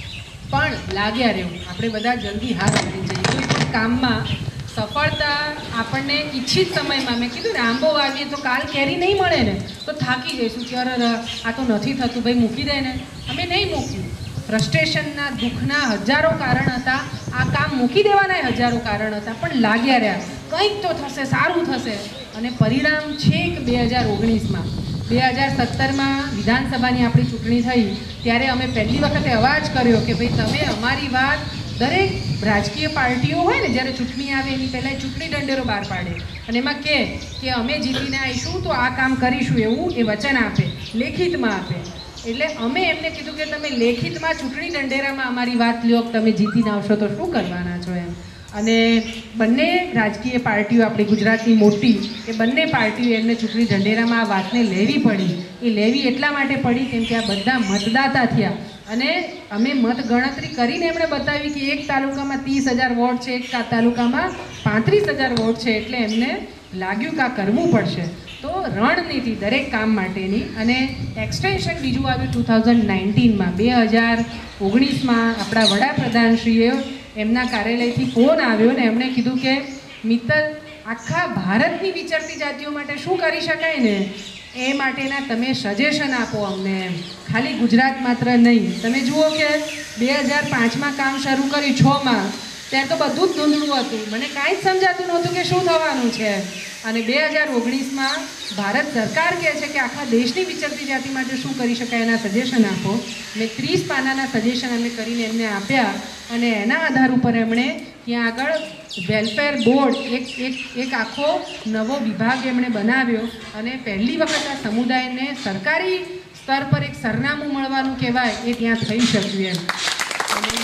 પણ લાગ્યા રહેવું, આપણે બધા જલ્દી હાર કરી જઈએ કોઈ પણ કામમાં. સફળતા આપણને ઈચ્છિત સમયમાં, મેં કીધું ને આંબો વાવીએ તો કાલ કેરી નહીં મળે ને તો થાકી જઈશું કે અરે આ તો નથી થતું, ભાઈ મૂકી દે ને. અમે નહીં મૂક્યું. ફ્રસ્ટ્રેશનના દુઃખના હજારો કારણ હતા, આ કામ મૂકી દેવાના હજારો કારણ હતા, પણ લાગ્યા રહ્યા કંઈક તો થશે, સારું થશે. અને પરિણામ છેક બે હજાર ઓગણીસમાં બે હજાર સત્તરમાં વિધાનસભાની આપણી ચૂંટણી થઈ ત્યારે અમે પહેલી વખતે અવાજ કર્યો કે ભાઈ તમે અમારી વાત, દરેક રાજકીય પાર્ટીઓ હોય ને જ્યારે ચૂંટણી આવે એની પહેલાં ચૂંટણી ઢંઢેરો બહાર પાડે અને એમાં કહે કે અમે જીતીને આવીશું તો આ કામ કરીશું, એવું એ વચન આપે, લેખિતમાં આપે. એટલે અમે એમને કીધું કે તમે લેખિતમાં ચૂંટણી ઢંઢેરામાં અમારી વાત લ્યો, તમે જીતીને આવશો તો શું કરવાના છો એમ. અને બંને રાજકીય પાર્ટીઓ આપણી ગુજરાતની મોટી એ બંને પાર્ટીઓ એમને ચૂંટણી ઢંઢેરામાં આ વાતને લેવી પડી. એ લેવી એટલા માટે પડી કેમ કે આ બધા મતદાતા થયા અને અમે મત ગણતરી કરીને એમણે બતાવી કે એક તાલુકામાં ત્રીસ હજાર વોટ છે, એક તાલુકામાં પાંત્રીસ હજાર વોટ છે. એટલે એમને લાગ્યું કે આ કરવું પડશે. તો રણનીતિ દરેક કામ માટેની. અને એક્સટેન્શન બીજું આવ્યું ટુ થાઉઝન્ડ નાઇન્ટીનમાં બે હજાર ઓગણીસમાં આપણા વડાપ્રધાનશ્રીએ એમના કાર્યાલયથી ફોન આવ્યો ને એમણે કીધું કે મિત્તલ આખા ભારતની વિચરતી જાતિઓ માટે શું કરી શકાય ને એ માટેના તમે સજેશન આપો અમને એમ. ખાલી ગુજરાત માત્ર નહીં. તમે જુઓ કે બે હજાર પાંચમાં કામ શરૂ કર્યું છમાં, ત્યારે તો બધું જ ધૂંધળું હતું, મને કાંઈ જ સમજાતું નહોતું કે શું થવાનું છે. અને બે હજાર ઓગણીસમાં ભારત સરકાર કહે છે કે આખા દેશની વિચરતી જાતિ માટે શું કરી શકાય એના સજેશન આપો. મેં ત્રીસ પાનાના સજેશન અમે કરીને એમને આપ્યા અને એના આધાર ઉપર એમણે ત્યાં આગળ વેલફેર બોર્ડ એક એક એક આખો નવો વિભાગ એમણે બનાવ્યો અને પહેલી વખત આ સમુદાયને સરકારી સ્તર પર એક સરનામું મળવાનું કહેવાય એ ત્યાં થઈ શક્યું એમ. અને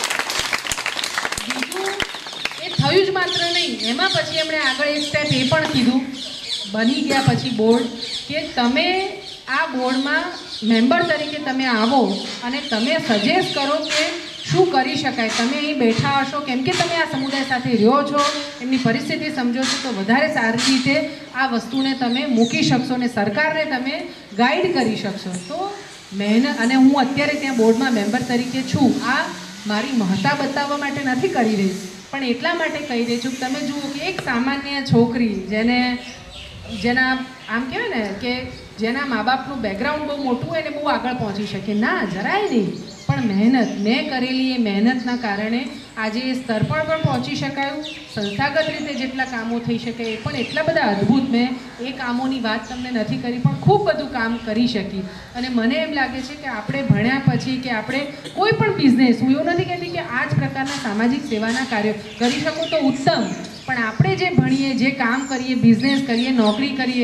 બીજું એ થયું જ માત્ર નહીં, એમાં પછી એમણે આગળ એક સ્ટેપ એ પણ કીધું બની ગયા પછી બોર્ડ કે તમે આ બોર્ડમાં મેમ્બર તરીકે તમે આવો અને તમે સજેસ્ટ કરો કે શું કરી શકાય. તમે અહીં બેઠા હશો કેમ કે તમે આ સમુદાય સાથે રહ્યો છો, એમની પરિસ્થિતિ સમજો છો, તો વધારે સારી રીતે આ વસ્તુને તમે મૂકી શકશો અને સરકારને તમે ગાઈડ કરી શકશો. તો મહેનત, અને હું અત્યારે ત્યાં બોર્ડમાં મેમ્બર તરીકે છું, આ મારી મહત્તા બતાવવા માટે નથી કરી રહી, પણ એટલા માટે કહી રહી છું કે તમે જુઓ કે એક સામાન્ય છોકરી જેને જેના આમ કહેવાય ને કે જેના મા બાપનું બેકગ્રાઉન્ડ બહુ મોટું હોય ને બહુ આગળ પહોંચી શકે ના, જરાય નહીં. પણ મહેનત મેં કરેલી એ મહેનતના કારણે આજે એ સ્તર પર પણ પહોંચી શકાયું. સંસ્થાગત રીતે જેટલા કામો થઈ શકે એ પણ એટલા બધા અદ્ભુત, મેં એ કામોની વાત તમને નથી કરી પણ ખૂબ બધું કામ કરી શકી. અને મને એમ લાગે છે કે આપણે ભણ્યા પછી કે આપણે કોઈ પણ બિઝનેસ, હું એવું નથી કહેતી કે આ જ પ્રકારના સામાજિક સેવાના કાર્યો કરી શકો તો ઉત્તમ, પણ આપણે જે ભણીએ, જે કામ કરીએ, બિઝનેસ કરીએ, નોકરી કરીએ,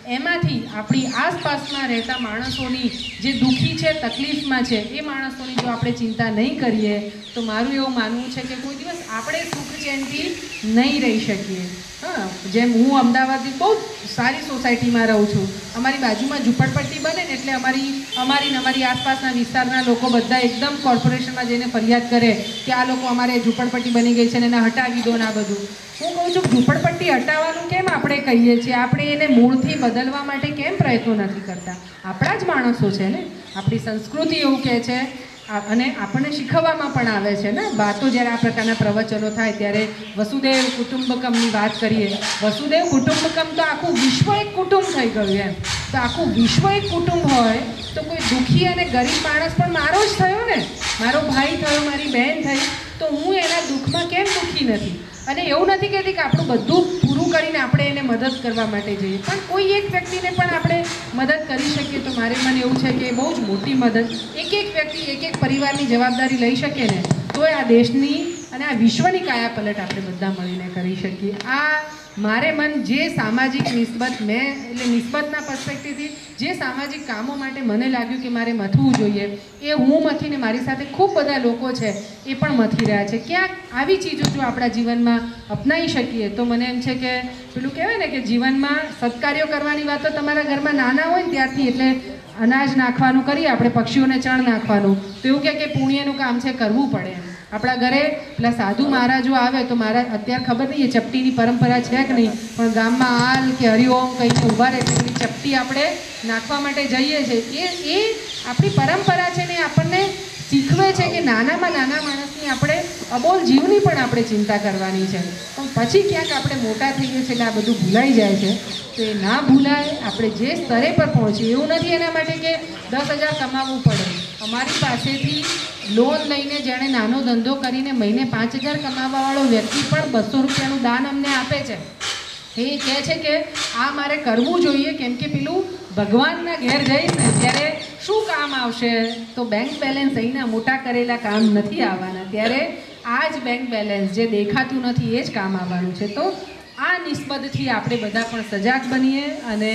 એમાંથી આપણી આસપાસમાં રહેતા માણસોની જે દુઃખી છે, તકલીફમાં છે, એ માણસોની જો આપણે ચિંતા નહીં કરીએ તો મારું એવું માનવું છે કે કોઈ દિવસ આપણે સુખ ચેનથી નહીં રહી શકીએ. હા, જેમ હું અમદાવાદની બહુ સારી સોસાયટીમાં રહું છું, અમારી બાજુમાં ઝૂંપડપટ્ટી બને ને એટલે અમારી અમારી ને અમારી આસપાસના વિસ્તારના લોકો બધા એકદમ કોર્પોરેશનમાં જઈને ફરિયાદ કરે કે આ લોકો અમારે ઝૂંપડપટ્ટી બની ગઈ છે ને એને હટાવી દો ને આ બધું. હું કહું છું ઝૂંપડપટ્ટી હટાવવાનું કેમ આપણે કહીએ છીએ, આપણે એને મૂળથી બદલવા માટે કેમ પ્રયત્નો નથી કરતા? આપણા જ માણસો છે ને, આપણી સંસ્કૃતિ એવું કહે છે અને આપણને શીખવવામાં પણ આવે છે ને. વાતો જ્યારે આ પ્રકારના પ્રવચનો થાય ત્યારે વસુદેવ કુટુંબકમની વાત કરીએ. વસુદેવ કુટુંબકમ તો આખું વિશ્વ એક કુટુંબ થઈ ગયું એમ. તો આખું વિશ્વ એક કુટુંબ હોય તો કોઈ દુઃખી અને ગરીબ માણસ પણ મારો જ થયો ને, મારો ભાઈ થયો, મારી બહેન થઈ, તો હું એના દુઃખમાં કેમ દુઃખી નથી? અને એવું નથી કહેતી કે આપણું બધું પૂરું કરીને આપણે એને મદદ કરવા માટે જઈએ, પણ કોઈ એક વ્યક્તિને પણ આપણે મદદ કરી શકીએ તો મારે મને એવું છે કે બહુ જ મોટી મદદ. એક એક વ્યક્તિ એક એક પરિવારની જવાબદારી લઈ શકે ને તો આ દેશની અને આ વિશ્વની કાયાપલટ આપણે બધા મળીને કરી શકીએ. આ મારે મન જે સામાજિક નિસ્બત મેં એટલે નિસ્બતના પર્સપેક્ટિવથી જે સામાજિક કામો માટે મને લાગ્યું કે મારે મથવું જોઈએ એ હું મથીને મારી સાથે ખૂબ બધા લોકો છે એ પણ મથી રહ્યા છે. ક્યાંક આવી ચીજો જો આપણા જીવનમાં અપનાવી શકીએ તો મને એમ છે કે પેલું કહેવાય ને કે જીવનમાં સત્કાર્યો કરવાની વાત તો તમારા ઘરમાં નાના હોય ને ત્યારથી, એટલે અનાજ નાખવાનું કરીએ આપણે, પક્ષીઓને ચણ નાખવાનું, તો એવું કહે કે પુણ્યનું કામ છે, કરવું પડે એમ. આપણા ઘરે પેલા સાધુ મહારાજો આવે તો મારા અત્યારે ખબર નહીં એ ચપટીની પરંપરા છે કે નહીં, પણ ગામમાં હાલ કે હરિઓમ કહીને ઊભા રહે એટલે ચપટી આપણે નાખવા માટે જઈએ છીએ. એ એ આપણી પરંપરા છે ને આપણને શીખવે છે કે નાનામાં નાના માણસની આપણે અબોલ જીવની પણ આપણે ચિંતા કરવાની છે. પણ પછી ક્યાંક આપણે મોટા થઈએ છીએ એટલે આ બધું ભૂલાઈ જાય છે. તો એ ના ભૂલાય, આપણે જે સ્તરે પર પહોંચીએ એવું નથી એના માટે કે દસ હજાર કમાવવું પડે. અમારી પાસેથી લોન લઈને જેણે નાનો ધંધો કરીને મહિને પાંચ હજાર કમાવાવાળો વ્યક્તિ પણ બસો રૂપિયાનું દાન અમને આપે છે. એ કહે છે કે આ મારે કરવું જોઈએ કેમ કે પેલું ભગવાનના ઘેર જઈશ ને ત્યારે શું કામ આવશે? તો બેંક બેલેન્સ અહીંના મોટા કરેલા કામ નથી આવવાના, ત્યારે આ જ બેંક બેલેન્સ જે દેખાતું નથી એ જ કામ આવવાનું છે. તો આ નિસ્બતથી આપણે બધા પણ સજાગ બનીએ અને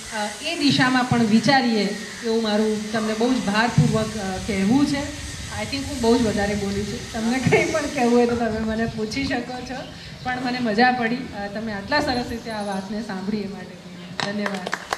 એ દિશામાં પણ વિચારીએ એવું મારું તમને બહુ જ ભારપૂર્વક કહેવું છે. આઈ થિંક હું બહુ જ વધારે બોલી છું, તમને કંઈ પણ કહેવું હોય તો તમે મને પૂછી શકો છો, પણ મને મજા પડી તમે આટલા સરસ રીતે આ વાતને સાંભળી એ માટે ધન્યવાદ.